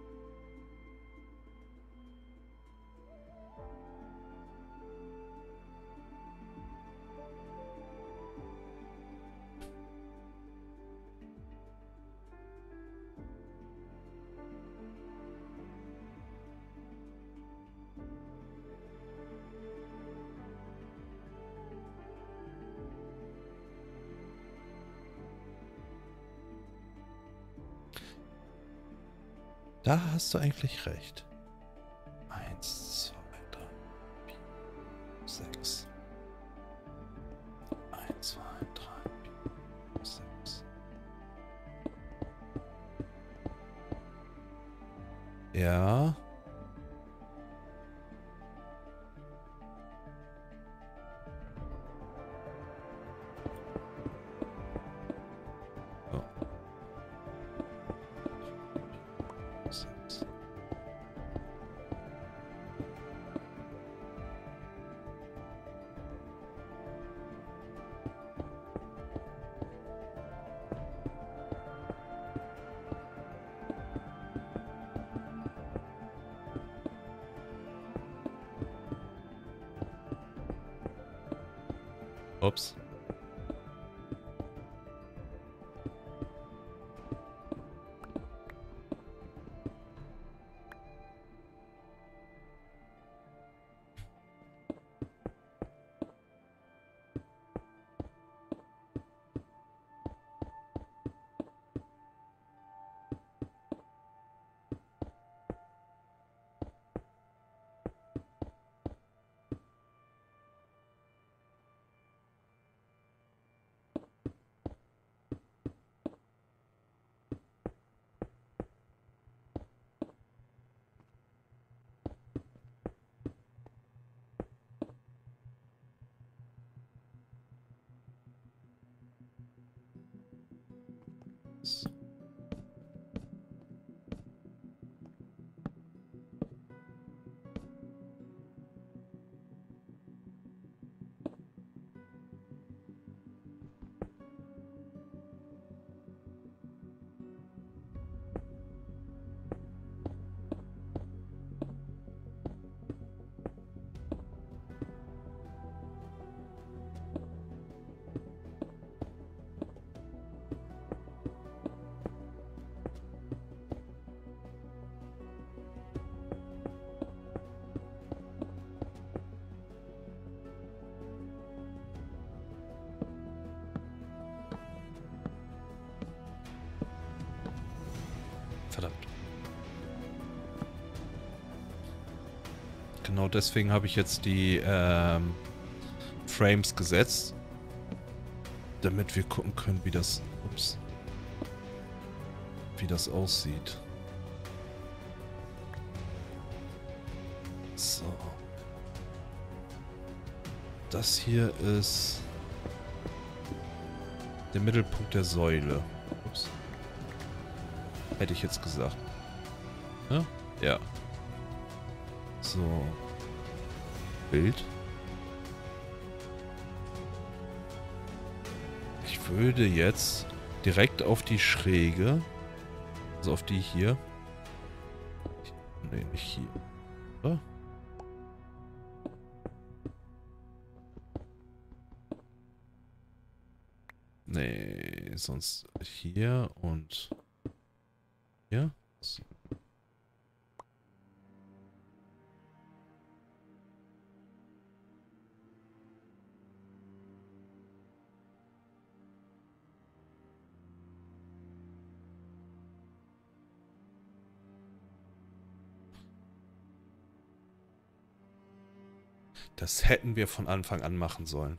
Da hast du eigentlich recht. 1, 2, 3, 4, 6. 1, 2, 3, 4, 6. Ja. Ups. Verdammt. Genau deswegen habe ich jetzt die Frames gesetzt. Damit wir gucken können, wie das... Ups. Wie das aussieht. Das hier ist der Mittelpunkt der Säule. Ups. Hätte ich jetzt gesagt. Ja? Ja. So. Bild. Ich würde jetzt direkt auf die Schräge, also auf die hier. Nee, nicht hier. Oder? Nee, sonst hier und hier. So. Das hätten wir von Anfang an machen sollen.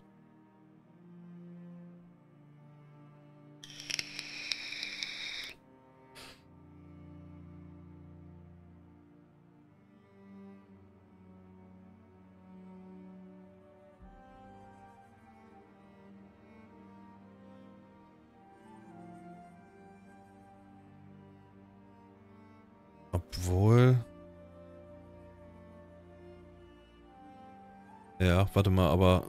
Obwohl... Ja, warte mal, aber...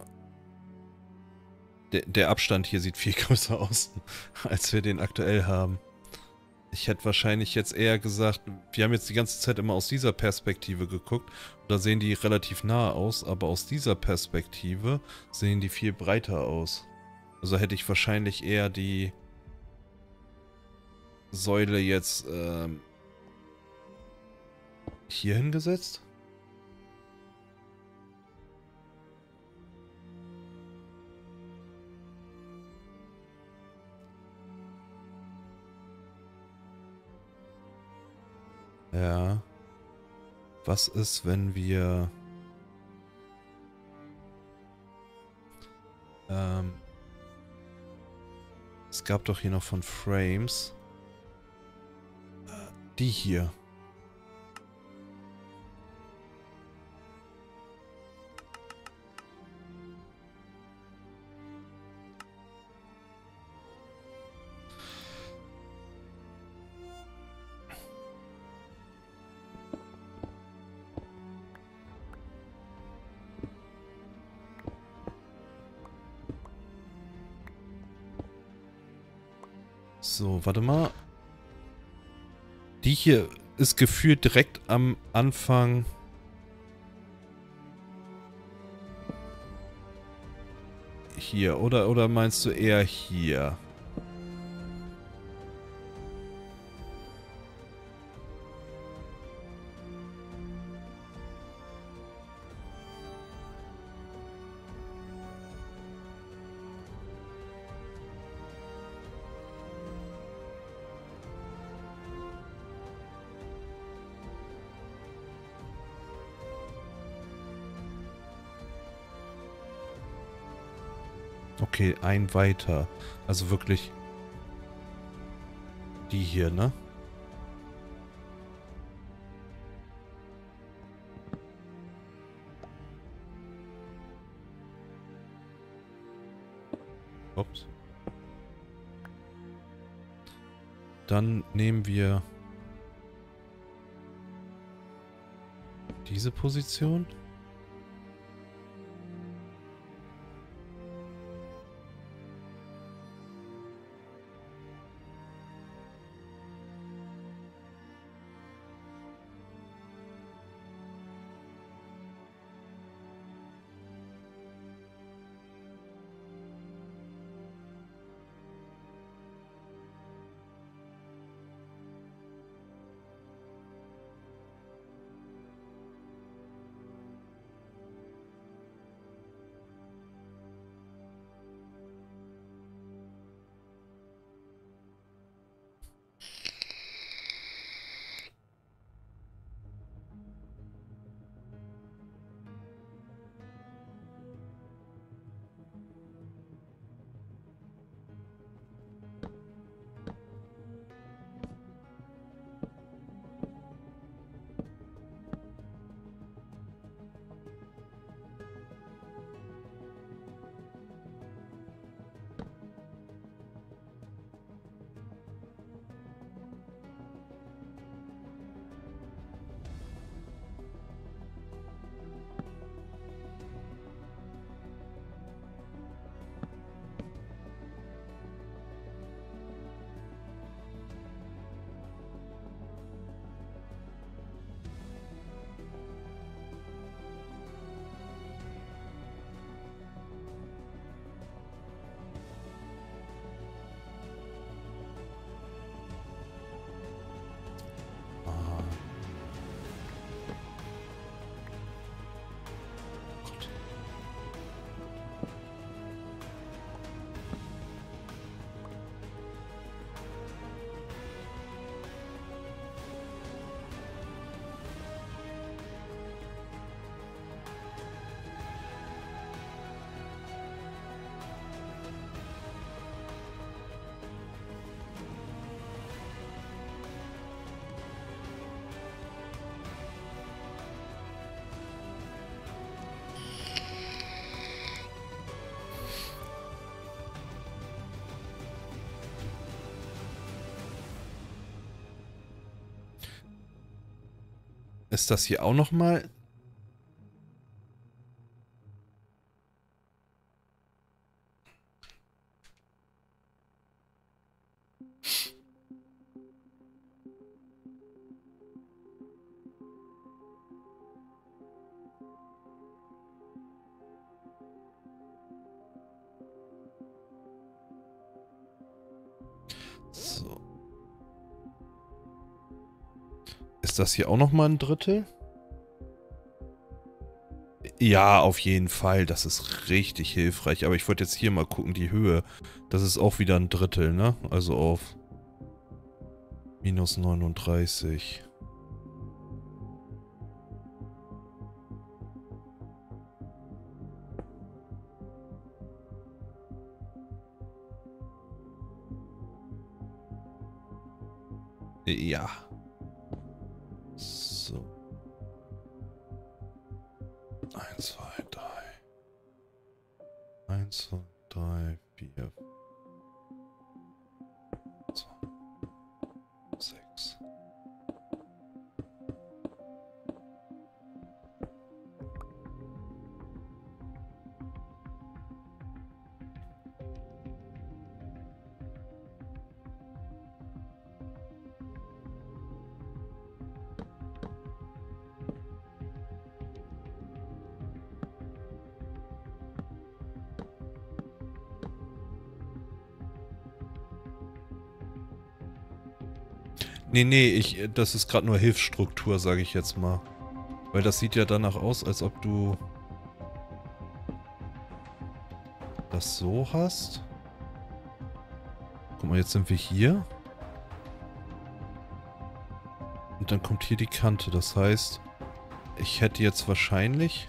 Der Abstand hier sieht viel größer aus, als wir den aktuell haben. Ich hätte wahrscheinlich jetzt eher gesagt, wir haben jetzt die ganze Zeit immer aus dieser Perspektive geguckt. Da sehen die relativ nah aus, aber aus dieser Perspektive sehen die viel breiter aus. Also hätte ich wahrscheinlich eher die Säule jetzt hier hingesetzt. Ja. Was ist, wenn wir... es gab doch hier noch von Frames. Die hier. So, warte mal. Die hier ist gefühlt direkt am Anfang. Hier, oder meinst du eher hier? Okay, ein weiter. Also wirklich die hier, ne? Ups. Dann nehmen wir diese Position. Ist das hier auch nochmal? So. Ist das hier auch nochmal ein Drittel? Ja, auf jeden Fall. Das ist richtig hilfreich. Aber ich wollte jetzt hier mal gucken, die Höhe. Das ist auch wieder ein Drittel, ne? Also auf minus 39. Ja. So. 1, 2, 3. 1, 2, 3, 4, 2, 6. Nee, das ist gerade nur Hilfsstruktur, sage ich jetzt mal. Weil das sieht ja danach aus, als ob du das so hast. Guck mal, jetzt sind wir hier. Und dann kommt hier die Kante. Das heißt, ich hätte jetzt wahrscheinlich...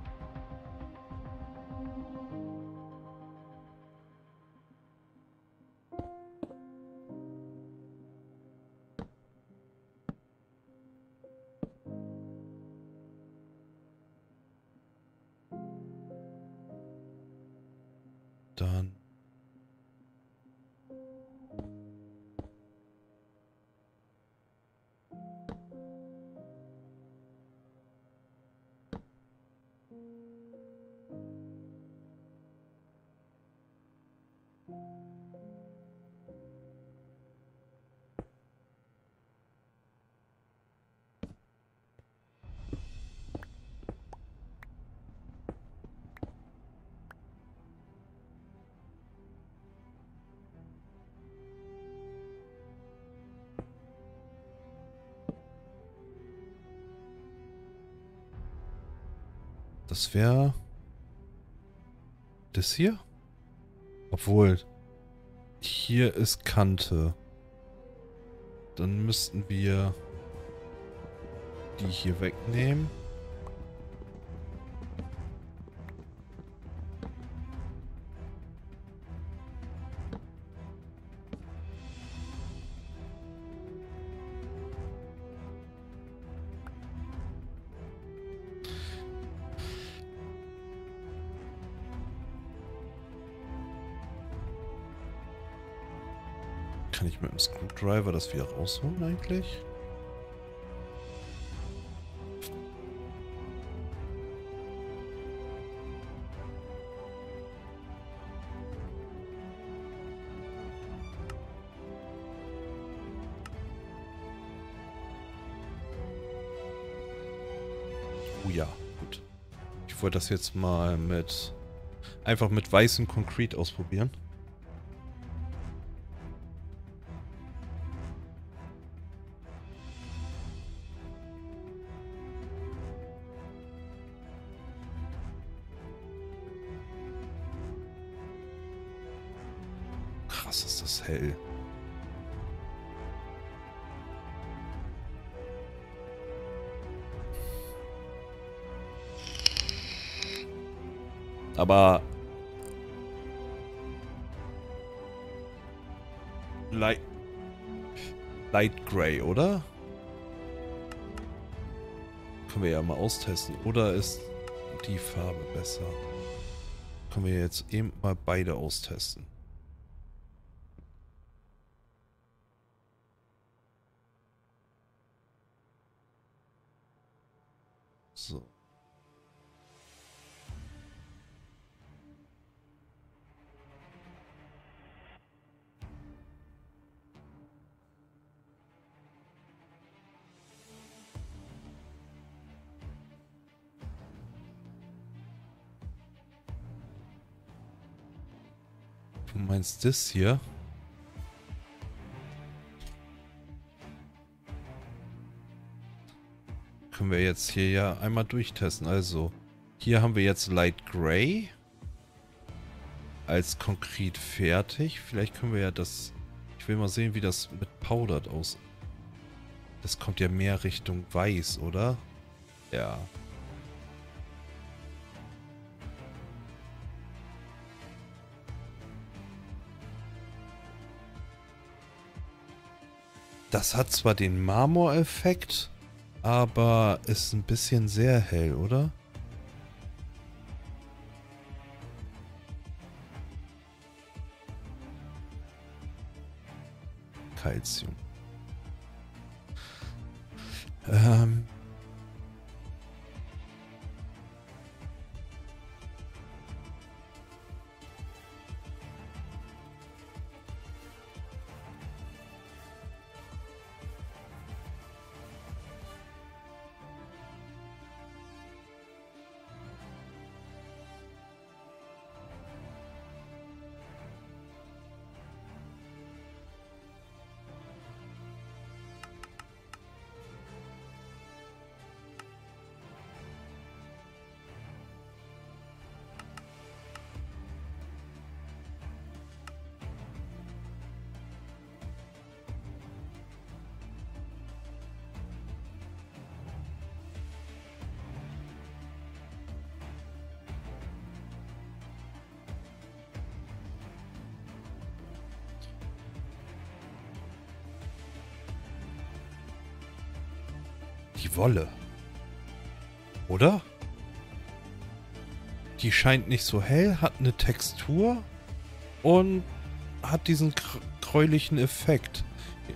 Dann... Das wäre... Das hier? Obwohl... Hier ist Kante. Dann müssten wir... die hier wegnehmen. Kann ich mit dem Screwdriver das wieder rausholen eigentlich? Oh ja, gut. Ich wollte das jetzt mal mit... einfach mit weißem Konkret ausprobieren. Krass, ist das hell. Aber... Light Gray, oder? Können wir ja mal austesten. Oder ist die Farbe besser? Können wir jetzt eben mal beide austesten. So. Du meinst das hier? Können wir jetzt hier ja einmal durchtesten. Also, hier haben wir jetzt Light Gray als konkret fertig. Vielleicht können wir ja das... Ich will mal sehen, wie das mit Powdered aus... Das kommt ja mehr Richtung Weiß, oder? Ja. Das hat zwar den Marmoreffekt, aber ist ein bisschen sehr hell, oder? Calcium. Die Wolle. Oder? Die scheint nicht so hell, hat eine Textur und hat diesen gräulichen Effekt.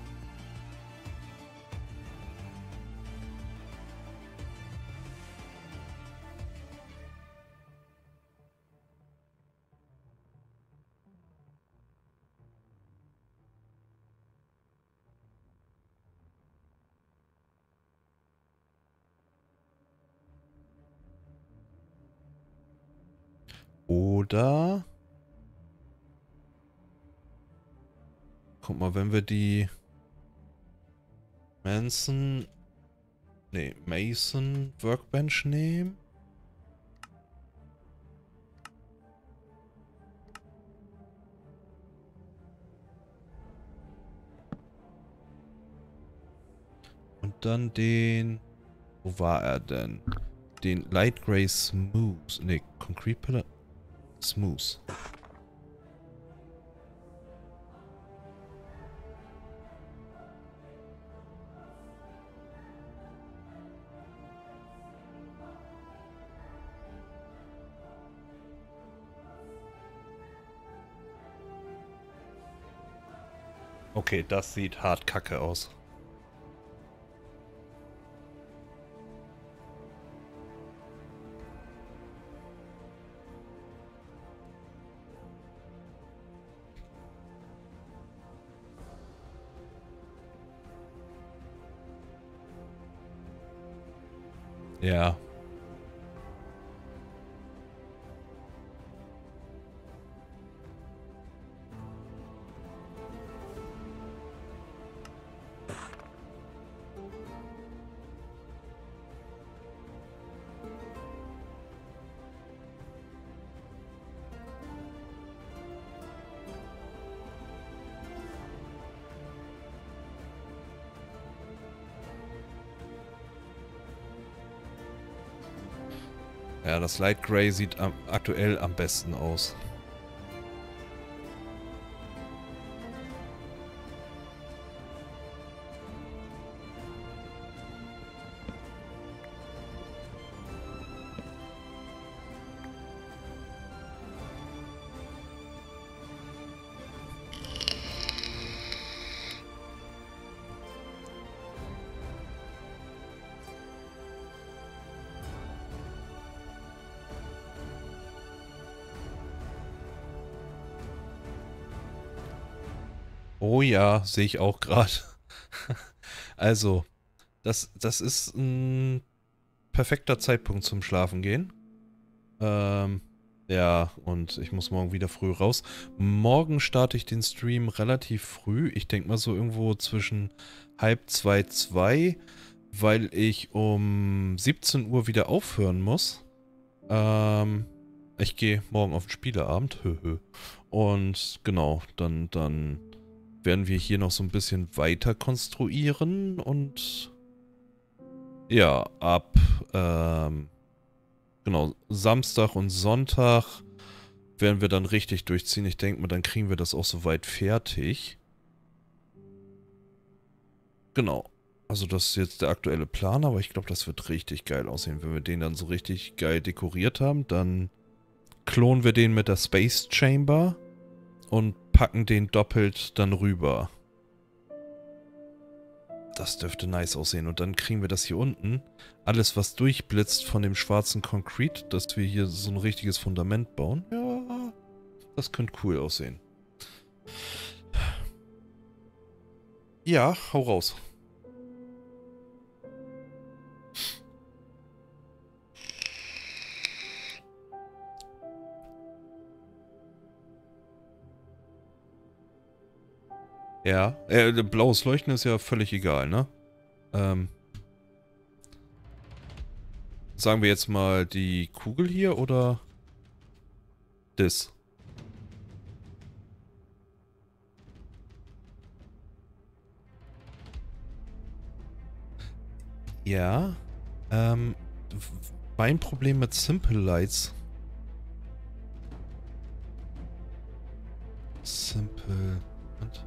Oder... Guck mal, wenn wir die Mason Workbench nehmen. Und dann den... Wo war er denn? Den Light Gray Smooth. Ne, Concrete Pillar. Smooth. Okay, das sieht hart kacke aus. Ja. Ja, das Light Gray sieht aktuell am besten aus. Oh ja, sehe ich auch gerade. Also, das ist ein perfekter Zeitpunkt zum Schlafen gehen. Ähm, ja, und ich muss morgen wieder früh raus. Morgen starte ich den Stream relativ früh. Ich denke mal so irgendwo zwischen halb zwei, weil ich um 17 Uhr wieder aufhören muss. Ähm, ich gehe morgen auf den Spieleabend. Und genau, dann werden wir hier noch so ein bisschen weiter konstruieren und ja, genau, Samstag und Sonntag werden wir dann richtig durchziehen. Ich denke mal, dann kriegen wir das auch soweit fertig. Genau. Also das ist jetzt der aktuelle Plan, aber ich glaube, das wird richtig geil aussehen. Wenn wir den dann so richtig geil dekoriert haben, dann klonen wir den mit der Space Chamber und packen den doppelt dann rüber. Das dürfte nice aussehen. Und dann kriegen wir das hier unten. Alles, was durchblitzt von dem schwarzen Konkret, dass wir hier so ein richtiges Fundament bauen. Ja, das könnte cool aussehen. Ja, hau raus. Ja, blaues Leuchten ist ja völlig egal, ne? Sagen wir jetzt mal die Kugel hier oder das? Ja, mein Problem mit Simple Lights. Simple. Und?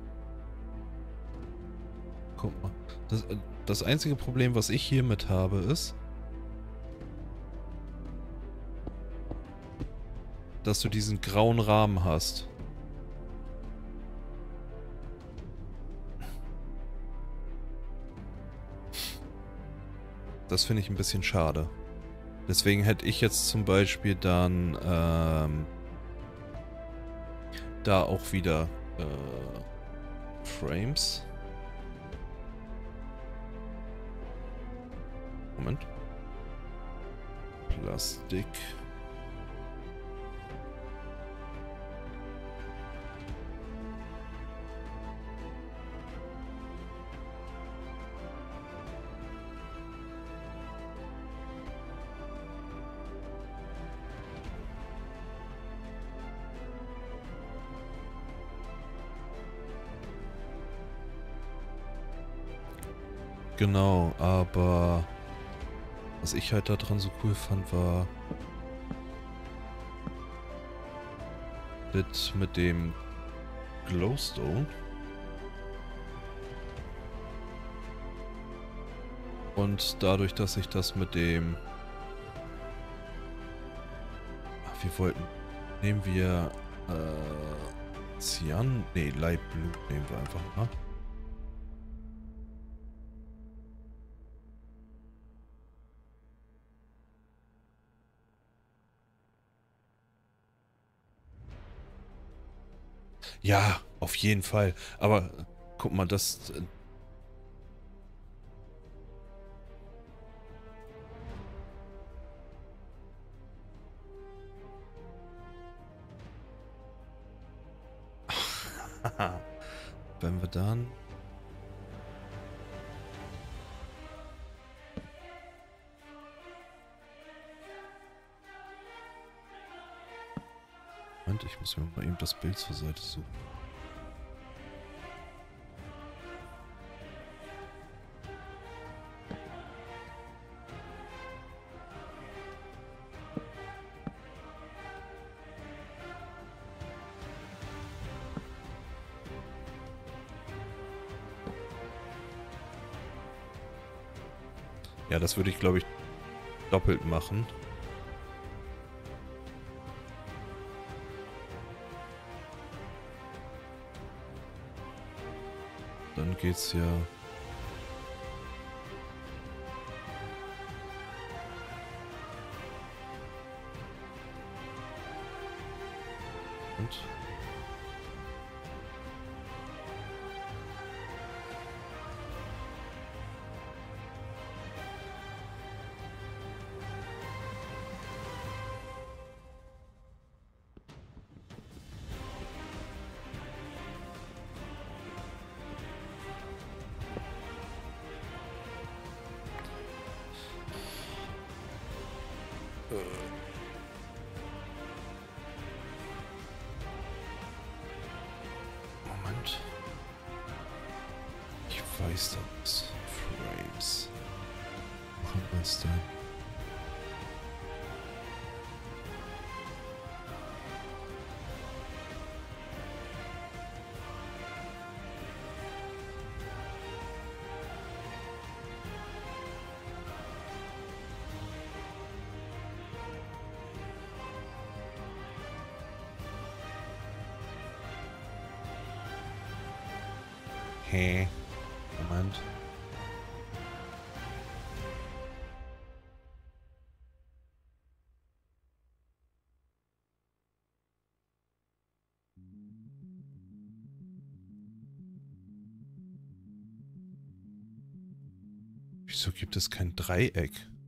Guck mal. Das einzige Problem, was ich hiermit habe, ist, dass du diesen grauen Rahmen hast. Das finde ich ein bisschen schade. Deswegen hätte ich jetzt zum Beispiel dann da auch wieder Frames. Moment. Plastik. Genau, aber was ich halt daran so cool fand, war das mit dem Glowstone. Und dadurch, dass ich das mit dem... Ach, wir wollten... Nehmen wir... Cyan? Nee, Light Blue nehmen wir einfach mal. Ja, auf jeden Fall. Aber guck mal, das... Wenn wir dann... Moment, ich muss mir mal eben das Bild zur Seite suchen. Ja, das würde ich, glaube ich, doppelt machen. Dann geht's ja... Und? Moment. Ich weiß das. Frames. Wo haben wir es denn? Hä? Moment. Wieso gibt es kein Dreieck?